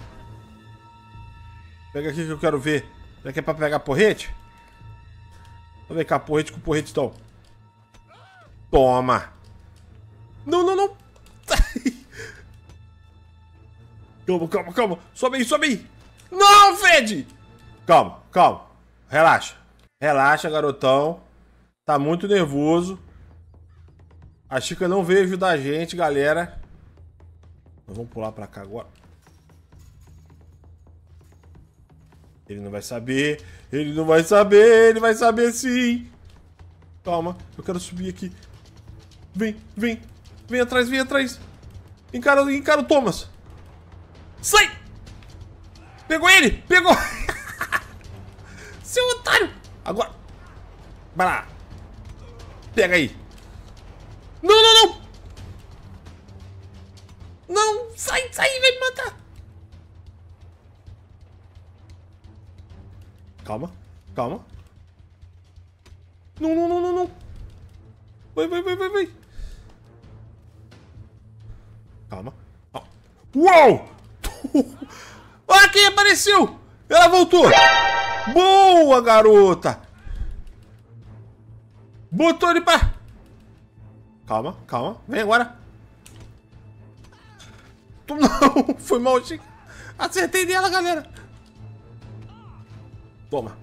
Speaker 1: Pega aqui que eu quero ver. Será que é pra pegar porrete? Vamos ver cá, porrete com porrete, então. Toma. Não, não, não. Calma, calma, calma. Sobe aí, sobe aí. Não, Fred. Calma, calma. Relaxa. Relaxa, garotão. Tá muito nervoso. A Chica não veio ajudar a gente, galera. Nós vamos pular pra cá agora. Ele não vai saber. Ele não vai saber. Ele vai saber sim. Calma. Eu quero subir aqui. Vem, vem. Vem atrás, vem atrás. Encara, encara o Thomas. Sai! Pegou ele! Pegou! Seu otário! Agora. Vai lá. Pega aí. Não, não, não! Não! Sai, sai! Vai me matar! Calma, calma. Não, não, não, não, não. Vai, vai, vai, vai, vai. Calma. Uou! Olha quem apareceu! Ela voltou! Boa, garota! Botou ele pra... Calma, calma. Vem agora. Não, foi mal, Chica. Acertei nela, galera. Toma.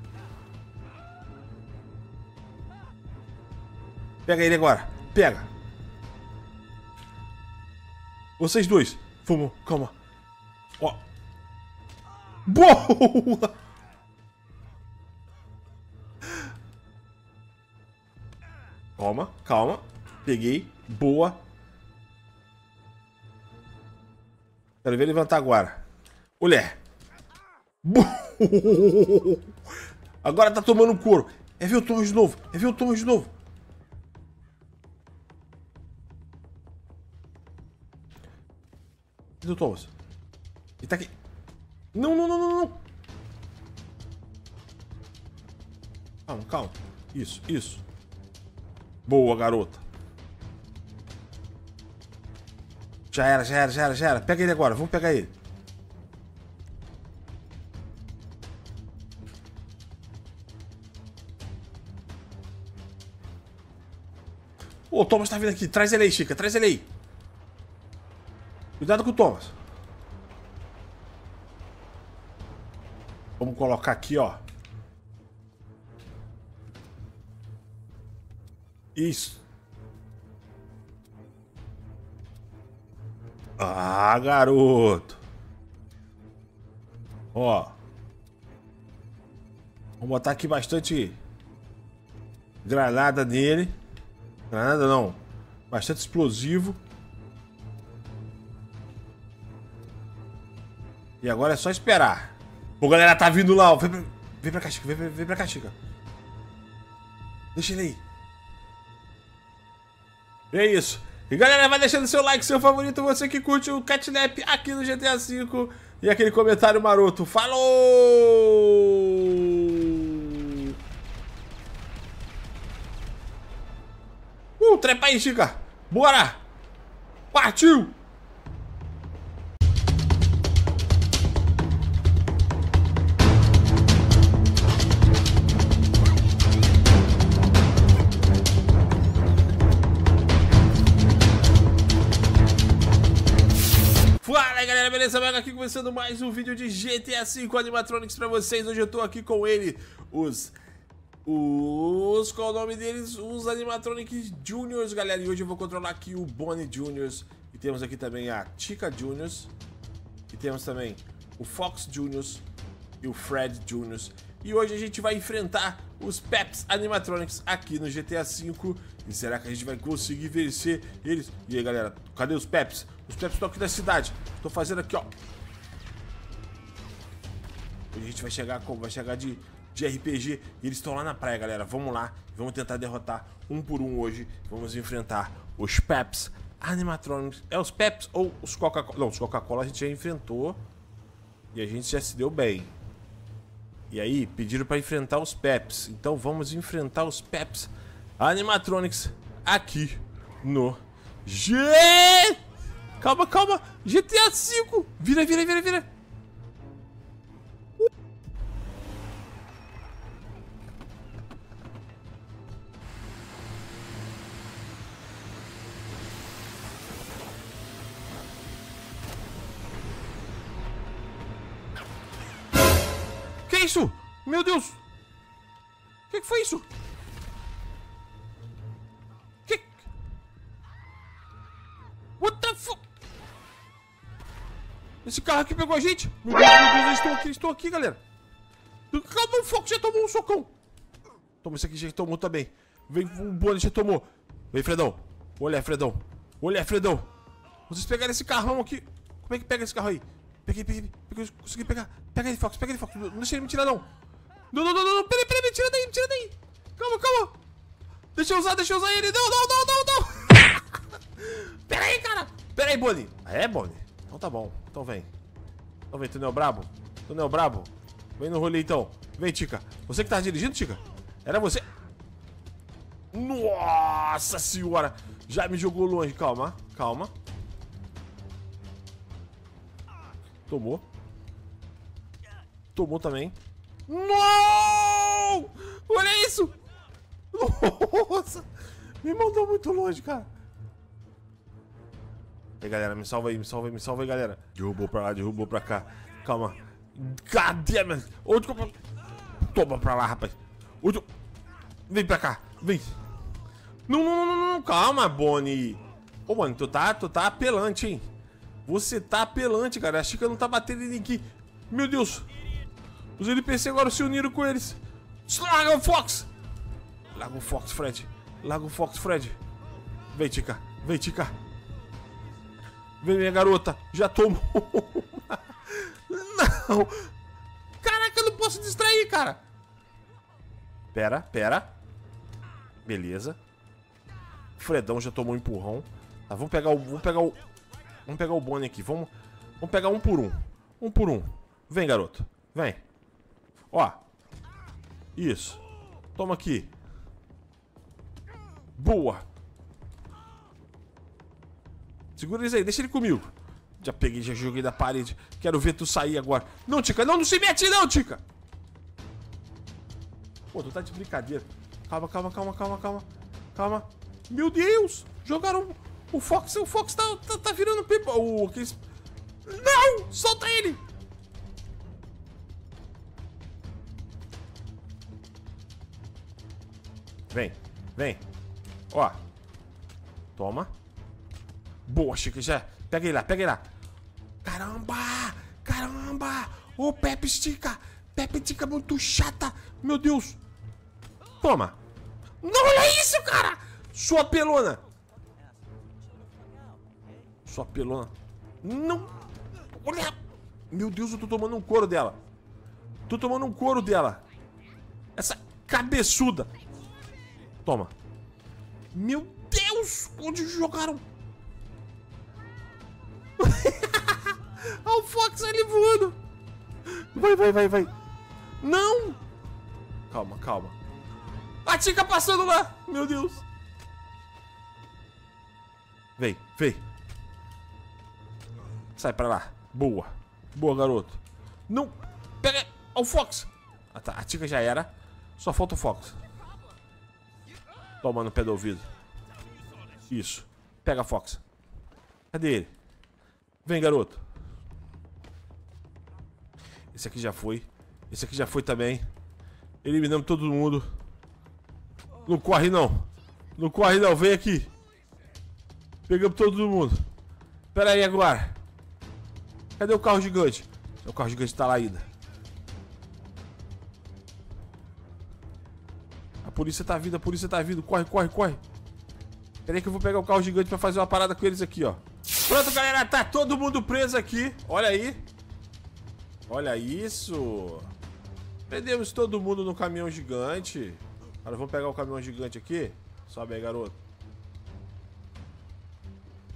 Speaker 1: Pega ele agora. Pega. Vocês dois. Vamos, calma. Ó. Boa! Calma, calma. Peguei. Boa. Quero ver ele levantar agora. Mulher. Agora tá tomando couro. É ver o Thomas de novo. É ver o Thomas de novo. Cadê o Thomas? Ele tá aqui. Não, não, não, não, não. Calma, calma. Isso, isso. Boa, garota. Já era, já era, já era, já era. Pega ele agora, vamos pegar ele. Ô, o Thomas tá vindo aqui. Traz ele aí, Chica. Traz ele aí. Cuidado com o Thomas. Vamos colocar aqui, ó. Isso. Ah, garoto. Ó. Vamos botar aqui bastante granada nele. Granada não. Bastante explosivo. E agora é só esperar. Pô, galera, tá vindo lá, ó. Vem pra, vem pra cá, Chica. Vem, vem pra cá, Chica. Deixa ele aí. É isso. E galera, vai deixando seu like, seu favorito, você que curte o Catnap aqui no G T A cinco. E aquele comentário maroto. Falou! Uh, trepa aí, Chica. Bora! Partiu! Fala galera, beleza? Mega aqui começando mais um vídeo de G T A cinco Animatronics pra vocês. Hoje eu tô aqui com ele, os... Os... Qual é o nome deles? Os Animatronics Juniors, galera. E hoje eu vou controlar aqui o Bonnie Juniors. E temos aqui também a Chica Juniors. E temos também o Fox Juniors e o Fred Juniors. E hoje a gente vai enfrentar os Peps Animatronics aqui no G T A cinco. E será que a gente vai conseguir vencer eles? E aí galera, cadê os Peps? Os Peps estão aqui na cidade. Estou fazendo aqui, ó. Hoje a gente vai chegar como? Vai chegar de, de R P G. E eles estão lá na praia, galera. Vamos lá. Vamos tentar derrotar um por um hoje. Vamos enfrentar os Peps Animatronics. É os Peps ou os Coca-Cola? Não, os Coca-Cola a gente já enfrentou. E a gente já se deu bem. E aí, pediram pra enfrentar os Peps. Então vamos enfrentar os Peps Animatronics aqui no G... Calma, calma. G T A cinco. Vira, vira, vira, vira. Que isso? Meu Deus! Que que foi isso? Que... What the fuck? Esse carro aqui pegou a gente? Meu Deus, meu Deus, eles estão aqui, eles estão aqui, galera. Calma, o Fox já tomou um socão. Toma, esse aqui já tomou também. Vem, o Bonnie já tomou. Vem, Fredão. Olha, Fredão. Olha, Fredão. Vocês pegaram esse carrão aqui. Como é que pega esse carro aí? Peguei, peguei, peguei, consegui pegar. Pega ele, Fox, pega ele, Fox. Não deixa ele me tirar, não. Não, não, não, não, não. Peraí, peraí, me tira daí, me tira daí. Calma, calma. Deixa eu usar, deixa eu usar ele. Não, não, não, não, não. Peraí, cara. Peraí, Bonnie. É, Bonnie? Então tá bom. Então vem. Então vem, tu não é o brabo? Tu não é o brabo? Vem no rolê, então. Vem, Tica. Você que tá dirigindo, Tica? Era você? Nossa senhora. Já me jogou longe. Calma, calma. Tomou. Tomou também. Não! Olha isso! Nossa! Me mandou muito longe, cara. E aí, galera, me salva aí, me salva aí, me salva aí, galera. Derrubou pra lá, derrubou pra cá. Calma. Cadê? Outro... Toma pra lá, rapaz. Outro... Vem pra cá, vem. Não, não, não, não, calma, Bonnie. Ô, Bonnie, tu tá, tu tá apelante, hein? Você tá apelante, cara. A Chica não tá batendo em ninguém. Meu Deus. Os N P C agora se uniram com eles. Larga o Fox. Larga o Fox, Fred. Larga o Fox, Fred. Vem, Chica. Vem, Chica. Vem, minha garota. Já tomou. Não. Caraca, eu não posso distrair, cara. Pera, pera. Beleza. O Fredão já tomou um empurrão. Tá, vamos pegar o... Vamos pegar o... Vamos pegar o Bonnie aqui. Vamos, vamos pegar um por um. Um por um. Vem, garoto. Vem. Ó. Isso. Toma aqui. Boa. Segura isso aí. Deixa ele comigo. Já peguei, já joguei da parede. Quero ver tu sair agora. Não, Tica. Não, não se mete não, Tica. Pô, tu tá de brincadeira. Calma, calma, calma, calma, calma. Calma. Meu Deus. Jogaram... O Fox, o Fox tá, tá, tá virando pipa. O aqueles... Não! Solta ele! Vem, vem. Ó. Toma. Boa, Chica, já. Pega ele lá, pega ele lá. Caramba! Caramba! Ô, Pepe Chica! Pepe Chica muito chata! Meu Deus! Toma! Não, olha isso, cara! Sua pelona! Sua pelona. Não. Olha. Meu Deus, eu tô tomando um couro dela. Tô tomando um couro dela. Essa cabeçuda. Toma. Meu Deus. Onde jogaram? Olha o Fox ali voando. Vai, vai, vai, vai. Não. Calma, calma. A Tica passando lá. Meu Deus. Vem, vem. Sai pra lá. Boa. Boa, garoto. Não. Pega. Olha o Fox. Ah, tá. A Tica já era. Só falta o Fox. Toma no pé do ouvido. Isso. Pega, Fox. Cadê ele? Vem, garoto. Esse aqui já foi. Esse aqui já foi também. Eliminamos todo mundo. Não corre, não. Não corre, não. Vem aqui. Pegamos todo mundo. Pera aí agora. Cadê o carro gigante? O carro gigante tá lá ainda. A polícia tá vindo, a polícia tá vindo. Corre, corre, corre. Pera aí que eu vou pegar o carro gigante pra fazer uma parada com eles aqui, ó. Pronto, galera. Tá todo mundo preso aqui. Olha aí. Olha isso. Prendemos todo mundo no caminhão gigante. Agora vamos pegar o caminhão gigante aqui. Sobe aí, garoto.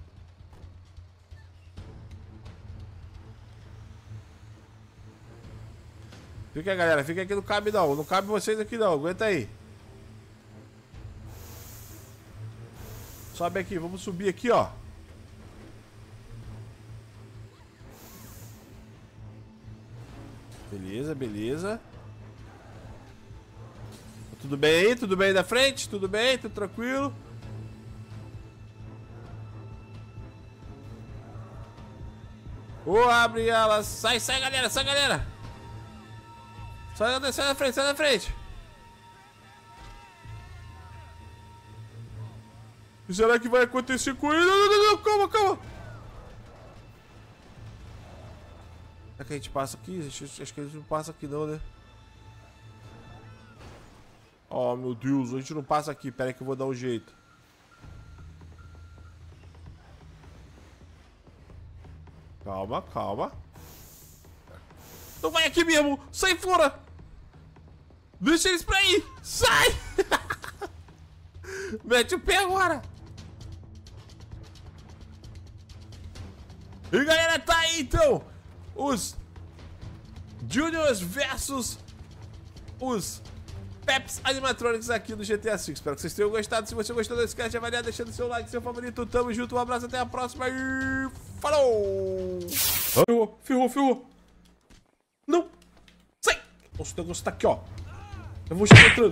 Speaker 1: Fica aí, galera. Fica aqui, não cabe não. Não cabe vocês aqui não. Aguenta aí. Sobe aqui. Vamos subir aqui, ó. Beleza, beleza. Tudo bem aí? Tudo bem aí da frente? Tudo bem? Tudo tranquilo? Ô, oh, abre ela. Sai, sai, galera. Sai, galera. Sai, sai da frente, sai da frente. O que será que vai acontecer com ele? Não, não, não, não. Calma, calma. Será que a gente passa aqui? Acho, acho que a gente não passa aqui não, né? Oh, meu Deus. A gente não passa aqui. Pera aí que eu vou dar um jeito. Calma, calma. Não vai aqui mesmo. Sai fora. Deixa eles pra aí. Sai. Mete o pé agora. E galera, tá aí então. Os Juniors versus os Peps Animatronics aqui do G T A cinco. Espero que vocês tenham gostado. Se você gostou, não esquece de avaliar, deixando seu like, seu favorito. Tamo junto, um abraço, até a próxima e falou! Ferrou, ferrou, ferrou. Não! Sai! Nossa, o negócio tá aqui, ó. Eu vou chegar entrando.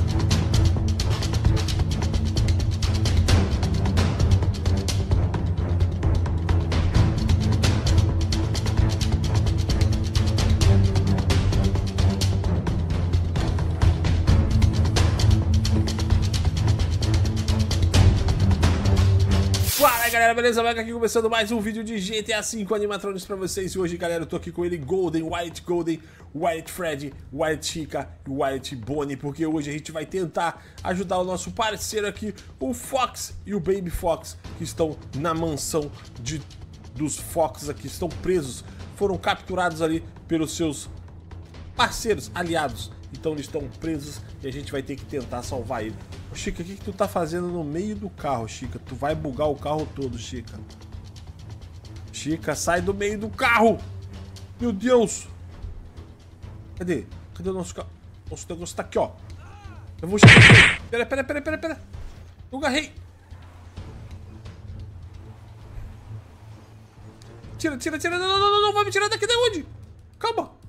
Speaker 1: Fala aí, galera, beleza? Vai aqui começando mais um vídeo de G T A cinco Animatronics pra vocês. E hoje, galera, eu tô aqui com ele Golden, White Golden, White Freddy, White Chica e White Bonnie, porque hoje a gente vai tentar ajudar o nosso parceiro aqui, o Fox e o Baby Fox, que estão na mansão de, dos Fox aqui, estão presos, foram capturados ali pelos seus parceiros, aliados. Então eles estão presos e a gente vai ter que tentar salvar ele. Ô, Chica, o que, que tu tá fazendo no meio do carro, Chica? Tu vai bugar o carro todo, Chica. Chica, sai do meio do carro! Meu Deus! Cadê? Cadê o nosso carro? Nosso negócio tá aqui, ó. Eu vou chegar. Pera, pera, pera, pera, pera. Eu agarrei. Tira, tira, tira. Não, não, não, não, não. Vai me tirar daqui de onde? Calma.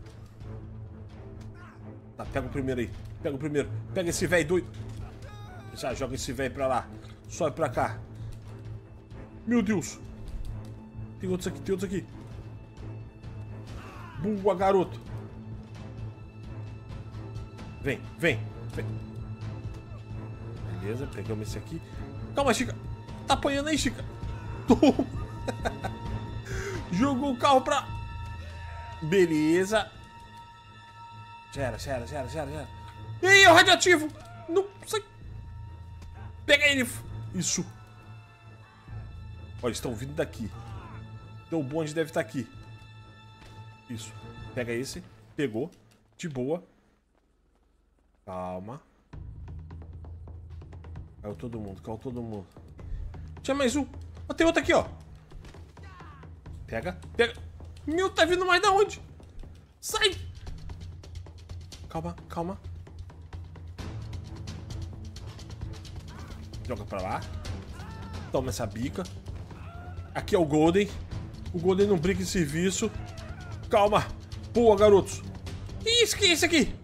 Speaker 1: Tá, pega o primeiro aí. Pega o primeiro. Pega esse velho doido. Já joga esse velho pra lá. Sobe pra cá. Meu Deus. Tem outros aqui, tem outros aqui. Boa, garoto. Vem, vem, vem. Beleza, pegamos esse aqui. Calma, Chica. Tá apanhando aí, Chica. Jogou o carro pra... Beleza. Já era, já era, já era, já era, já era. Ih, é o radioativo! Não sai. Pega ele! Isso! Olha, eles estão vindo daqui. Então o bonde deve estar aqui. Isso. Pega esse. Pegou. De boa. Calma. Caiu todo mundo, caiu todo mundo. Tinha mais um. Oh, tem outro aqui, ó. Pega, pega. Meu, tá vindo mais da onde? Sai! Calma, calma. Joga pra lá. Toma essa bica. Aqui é o Golden. O Golden não brinca em serviço. Calma. Boa, garotos. Que isso? Que é isso aqui?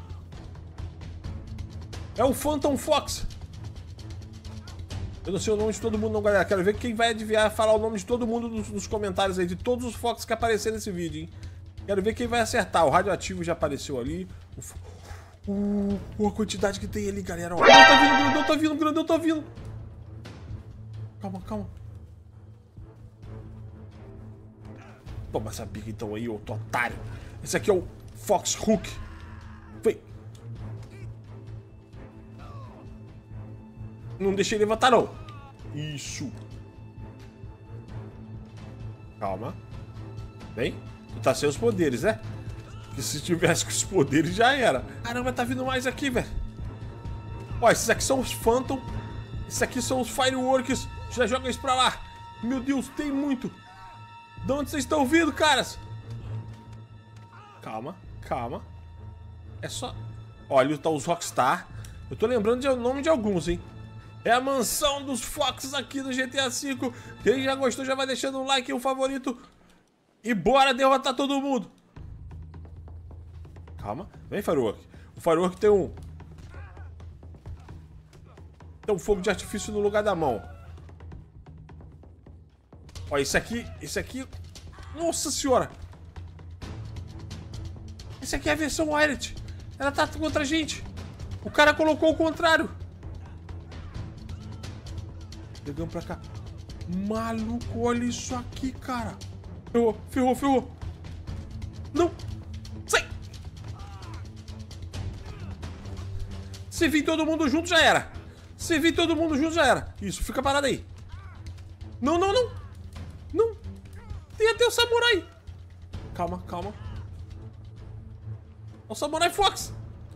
Speaker 1: É o Phantom Fox. Eu não sei o nome de todo mundo não, galera. Quero ver quem vai adivinhar, falar o nome de todo mundo nos, nos comentários aí. De todos os Fox que apareceram nesse vídeo, hein. Quero ver quem vai acertar. O radioativo já apareceu ali. Uh, uh, a quantidade que tem ali, galera. Ó. Não, tá vindo, grandão, tá vindo, grandão, tá vindo. Calma, calma. Toma essa bica então aí, ô otário. Esse aqui é o Fox Hook. Vem. Não deixei levantar, não. Isso. Calma. Vem. Tu tá sem os poderes, né? Que se tivesse com os poderes já era. Caramba, tá vindo mais aqui, velho. Ó, esses aqui são os Phantom. Esses aqui são os Fireworks. Já joga isso pra lá. Meu Deus, tem muito. De onde vocês estão vindo, caras? Calma, calma. É só... Olha, tá os Rockstar. Eu tô lembrando de o nome de alguns, hein? É a mansão dos Fox aqui do G T A cinco. Quem já gostou já vai deixando um like e um favorito. E bora derrotar todo mundo. Calma. Vem, Farouk. O Farouk tem um... Tem um fogo de artifício no lugar da mão. Ó, esse aqui... Esse aqui... Nossa senhora. Esse aqui é a versão Wired. Ela tá contra a gente. O cara colocou o contrário. Pegamos pra cá. Maluco, olha isso aqui, cara. Ferrou, ferrou, ferrou. Não. Sai. Se vir todo mundo junto, já era. Se vir todo mundo junto, já era. Isso, fica parado aí. Não, não, não. Não. Tem até o samurai. Calma, calma. O Samurai Fox.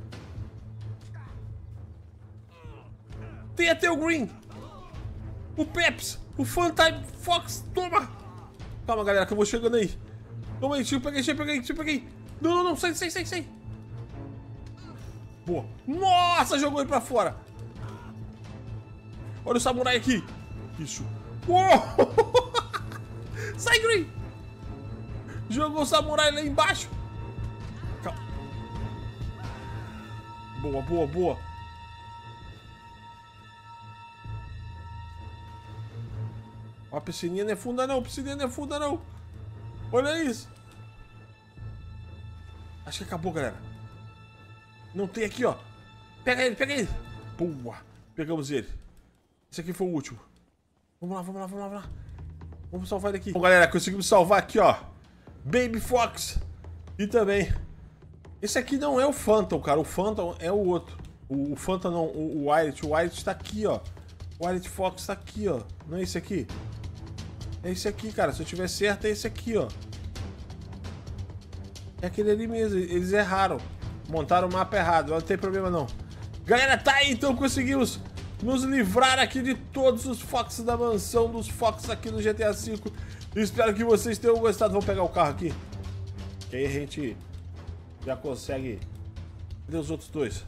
Speaker 1: Tem até o Green. O Peps. O Funtime Fox. Toma. Calma, galera, que eu vou chegando aí. Calma aí, tio, peguei, tio, peguei, tio, peguei. Não, não, não, sai, sai, sai, sai. Boa. Nossa, jogou ele pra fora. Olha o Samurai aqui. Isso. Uou. Sai, Green. Jogou o Samurai lá embaixo. Calma. Boa, boa, boa. Ó, a piscininha não é funda não, a piscininha não é funda não. Olha isso. Acho que acabou, galera. Não tem aqui, ó. Pega ele, pega ele. Boa. Pegamos ele. Esse aqui foi o último. Vamos lá, vamos lá, vamos lá, vamos lá. Vamos salvar ele aqui. Bom, galera, conseguimos salvar aqui, ó. Baby Fox. E também... Esse aqui não é o Phantom, cara. O Phantom é o outro. O, o Phantom não, o, o Wyatt. O Wyatt tá aqui, ó. O Wyatt Fox tá aqui, ó. Não é esse aqui? É esse aqui, cara. Se eu tiver certo, é esse aqui, ó. É aquele ali mesmo. Eles erraram. Montaram o mapa errado. Não tem problema, não. Galera, tá aí. Então conseguimos nos livrar aqui de todos os Fox da mansão dos Fox aqui no G T A cinco. Espero que vocês tenham gostado. Vamos pegar o carro aqui. Que aí a gente... já consegue... Cadê os outros dois?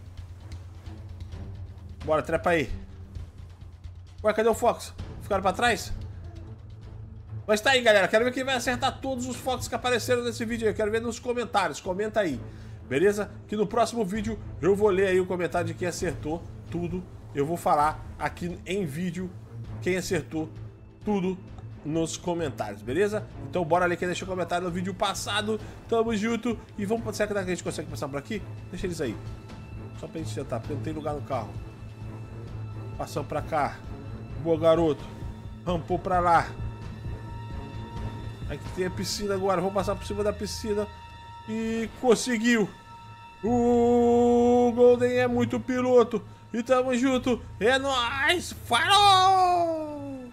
Speaker 1: Bora, trepa aí. Ué, cadê o Fox? Ficaram pra trás? Mas tá aí, galera. Quero ver quem vai acertar todos os Fox que apareceram nesse vídeo aí. Quero ver nos comentários. Comenta aí. Beleza? Que no próximo vídeo eu vou ler aí o comentário de quem acertou tudo. Eu vou falar aqui em vídeo quem acertou tudo nos comentários, beleza? Então bora ler quem deixou comentário no vídeo passado. Tamo junto. E vamos... Será que a gente consegue passar por aqui? Deixa eles aí. Só pra gente sentar, porque não tem lugar no carro. Passamos pra cá. Boa, garoto. Rampou pra lá. Aqui tem a piscina agora. Vamos passar por cima da piscina. E conseguiu. O Golden é muito piloto. E tamo junto. É nóis. Falou!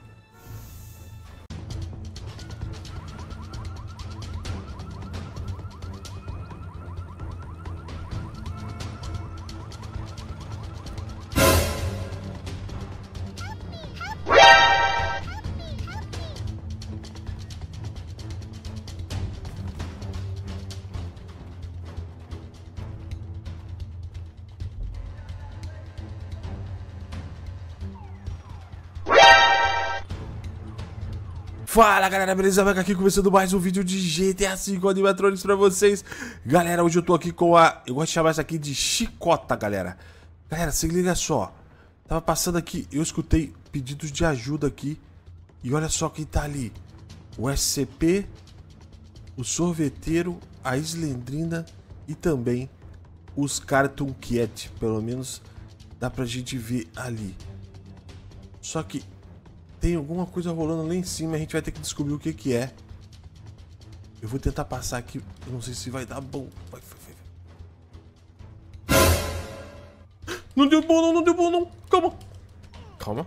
Speaker 1: Fala, galera, beleza? Vai aqui começando mais um vídeo de G T A cinco Animatronics pra vocês. Galera, hoje eu tô aqui com a... Eu gosto de chamar essa aqui de chicota, galera. Galera, se liga só. Tava passando aqui, eu escutei pedidos de ajuda aqui. E olha só quem tá ali. O S C P, o sorveteiro, a Slendrina e também os Cartoon Cat. Pelo menos dá pra gente ver ali. Só que... tem alguma coisa rolando lá em cima, a gente vai ter que descobrir o que que é. Eu vou tentar passar aqui, eu não sei se vai dar bom. Vai, vai, vai. Não deu bom não, não deu bom não. Calma. Calma.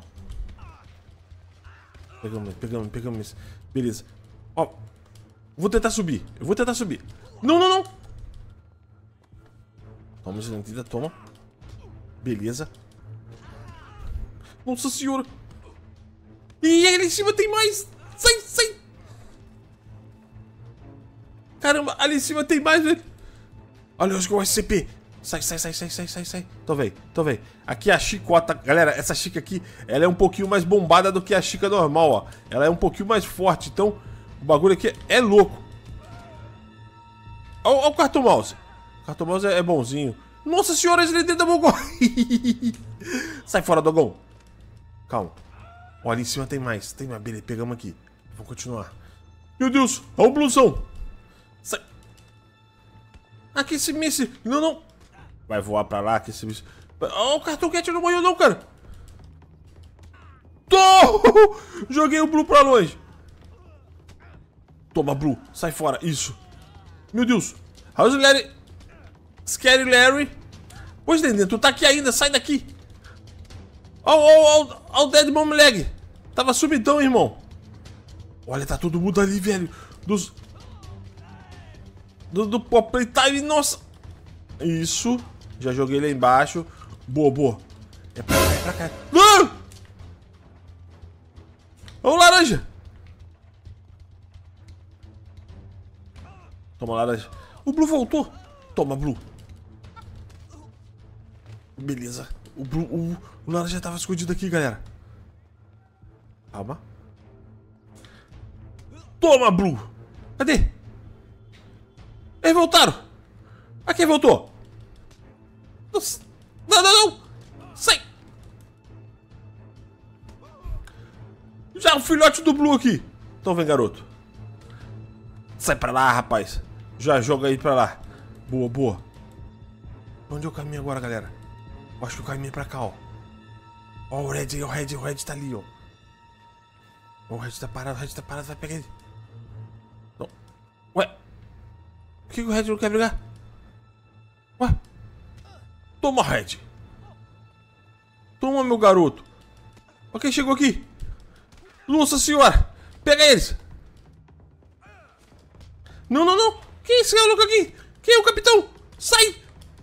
Speaker 1: Pegamos, pegamos, pegamos. Beleza. Ó, vou tentar subir, eu vou tentar subir. Não, não, não. Toma, Slendrina, toma. Beleza. Nossa senhora. E ali em cima tem mais! Sai, sai! Caramba, ali em cima tem mais, velho! Olha, eu acho que é o S C P! Sai, sai, sai, sai, sai, sai, sai. Tô vendo, tô vendo. Aqui a chicota, galera, essa chica aqui, ela é um pouquinho mais bombada do que a chica normal, ó. Ela é um pouquinho mais forte, então o bagulho aqui é louco. Ó, ó o cartão mouse. O cartão mouse é, é bonzinho. Nossa senhora, ele dentro da Mogol. Sai fora, dogão. Calma. Ó, ali em cima tem mais. Tem mais. Beleza, pegamos aqui. Vamos continuar. Meu Deus, olha o blusão. Sai. Aqui esse míssil. Não, não. Vai voar pra lá, que esse míssil. Ó, o cartão cat não morreu não, cara. Tô! Joguei o Blue pra longe. Toma, Blue. Sai fora. Isso. Meu Deus. How's Larry? Scary Larry. Pois, Dendê, tu tá aqui ainda. Sai daqui. Ó, ó, ó, ó o Dead Mom Leg. Tava sumidão, irmão. Olha, tá todo mundo ali, velho. Dos... Do, do Pop Playtime, nossa. Isso. Já joguei lá embaixo. Boa, boa. É pra cá, é pra cá. Não! Ó o laranja. Toma, laranja. O Blue voltou. Toma, Blue. Beleza. O Blue, o, o laranja tava escondido aqui, galera. Calma. Toma, Blue. Cadê? Eles voltaram. Aqui voltou. Não, não, não. Sai. Já o filhote do Blue aqui. Então vem, garoto. Sai pra lá, rapaz. Já joga aí pra lá. Boa, boa. Onde é o caminho agora, galera? Eu acho que o caminho é pra cá, ó. Ó o Red, ó o Red, o Red tá ali, ó. Ó, o Red tá parado, o Red tá parado, vai pegar ele. Não. Ué. Por que o Red não quer brigar? Ué. Toma, Red. Toma, meu garoto. Ó quem chegou aqui. Nossa senhora. Pega eles. Não, não, não. Quem é esse maluco aqui? Quem é o capitão? Sai.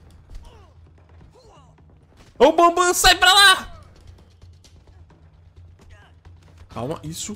Speaker 1: Ô, Bambam, sai pra lá. Calma, isso.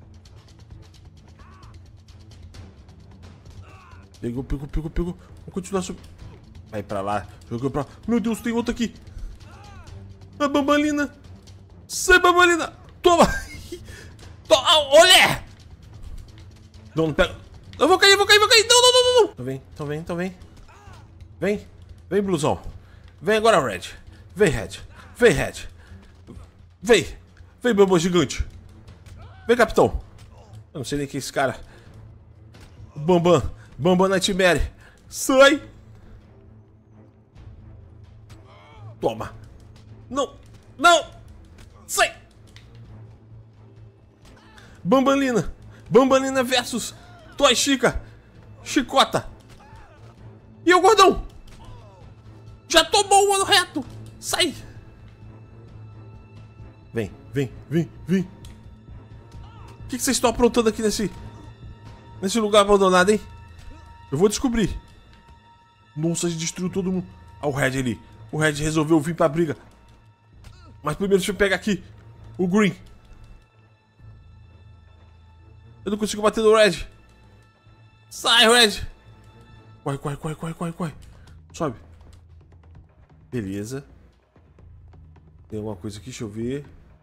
Speaker 1: Pegou, pegou, pegou, pegou. Vamos continuar subindo. Vai pra lá. Jogou pra lá. Meu Deus, tem outro aqui. A Bambalina. Sai, Bambalina. Toma. Toma. Olha. Não, não pega. Eu vou cair, eu vou cair, eu vou cair. Não, não, não, não, não. Então vem, então vem, então vem. Vem. Vem, blusão. Vem agora, Red. Vem, Red. Vem, Red. Vem. Vem, Bambam gigante. Vem, capitão. Eu não sei nem quem é esse cara. Bambam. Bambam Nightmare. Sai. Toma. Não. Não. Sai. Bambalina. Bambalina versus Toy Chica. Chicota. E o gordão. Já tomou o ano reto. Sai. Vem, vem, vem, vem. O que, que vocês estão aprontando aqui nesse... Nesse lugar abandonado, hein? Eu vou descobrir. Nossa, a gente destruiu todo mundo. Olha o Red ali. O Red resolveu vir pra briga. Mas primeiro deixa eu pegar aqui o Green. Eu não consigo bater no Red. Sai, Red. Corre, corre, corre, corre, corre, corre. Sobe. Beleza. Tem alguma coisa aqui, deixa eu ver.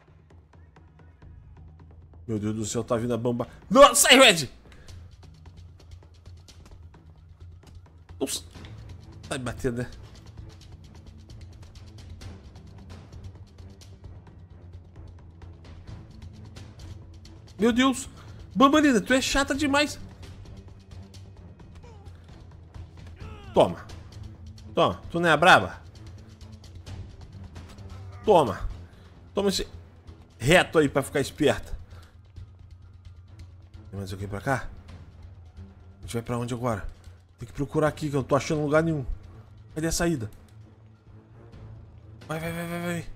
Speaker 1: Meu Deus do céu, tá vindo a bamba. Não, sai, Red. Nossa. Tá me batendo, né? Meu Deus. Bambalina, tu é chata demais. Toma. Toma, tu não é a braba? Toma. Toma esse reto aí pra ficar esperta. Tem mais alguém pra cá? A gente vai pra onde agora? Tem que procurar aqui, que eu não tô achando lugar nenhum. Cadê a saída? Vai, vai, vai, vai, vai.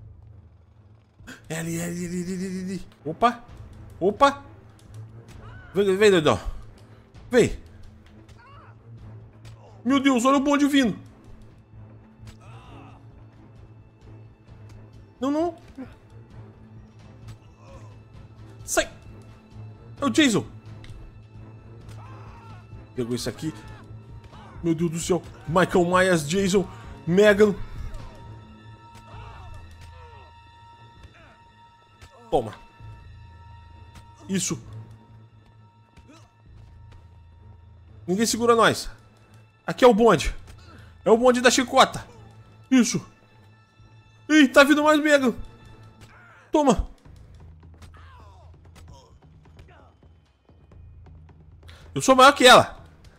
Speaker 1: É ali, é ali, ali, ali, ali, ali. Opa. Opa. Vem, vem, doidão. Vem. Meu Deus, olha o bonde vindo. Não, não. Sai. É o Jason. Pegou isso aqui. Meu Deus do céu. Michael Myers, Jason. Megan. Toma. Isso. Ninguém segura nós. Aqui é o bonde. É o bonde da chicota. Isso. Ih, tá vindo mais Megan. Toma. Eu sou maior que ela.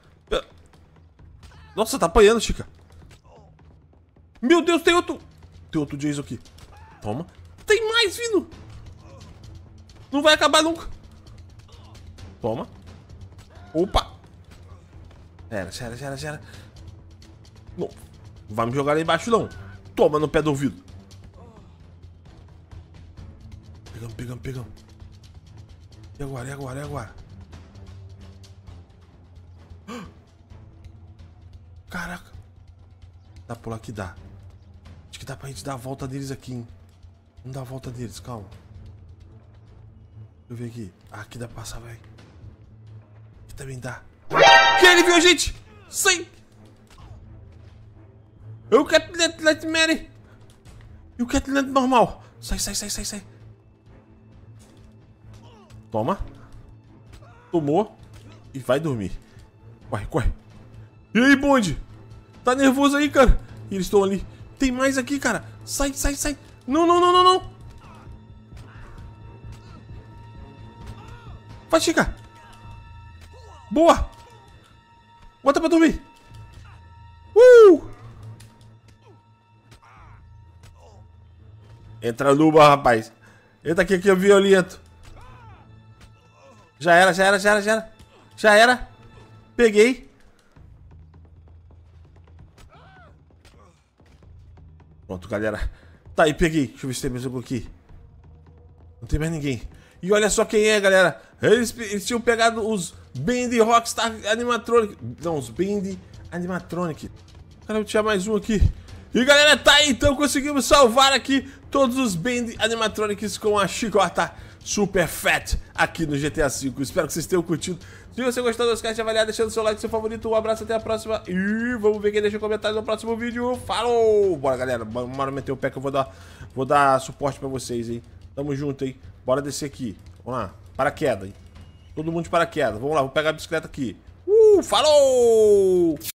Speaker 1: Nossa, tá apanhando, Chica. Meu Deus, tem outro. Tem outro Jason aqui. Toma. Tem mais vindo. Não vai acabar nunca. Toma. Opa. Era, era, era, era. Não. Não vai me jogar lá embaixo, não. Toma no pé do ouvido. Pegamos, pegamos, pegamos. E agora, e agora, e agora? Caraca. Dá pra pular aqui, dá. Acho que dá pra gente dar a volta deles aqui, hein. Vamos dar a volta deles, calma. Deixa eu ver aqui. Ah, aqui dá pra passar, velho. Aqui também dá. Que ele viu a gente? Sai! Eu quero let Mary. Eu quero let normal. Sai, sai, sai, sai, sai. Toma. Tomou. E vai dormir. Corre, corre. E aí, bonde? Tá nervoso aí, cara? E eles estão ali. Tem mais aqui, cara. Sai, sai, sai. Não, não, não, não, não. Vai, Chica. Boa. Bota pra dormir. Uh! Entra no bar, rapaz. Entra aqui que eu violento. Já era, já era, já era, já era. Já era. Peguei. Pronto, galera. Tá aí, peguei. Deixa eu ver se tem mais algum aqui. Não tem mais ninguém. E olha só quem é, galera. Eles, eles tinham pegado os Band Rockstar Animatronic. Não, os Band Animatronic. Cara, eu tinha mais um aqui. E galera, tá aí, então conseguimos salvar aqui todos os Band Animatronics com a chicota Super Fat aqui no G T A cinco. Espero que vocês tenham curtido. Se você gostou, não esquece de avaliar, deixando seu like, seu favorito. Um abraço, até a próxima. E vamos ver quem deixa comentários no próximo vídeo. Falou! Bora, galera. Bora meter o pé que eu vou dar, vou dar suporte pra vocês, hein. Tamo junto, hein. Bora descer aqui. Vamos lá. Paraquedas, hein. Todo mundo de paraquedas. Vamos lá, vou pegar a bicicleta aqui. Uh, falou!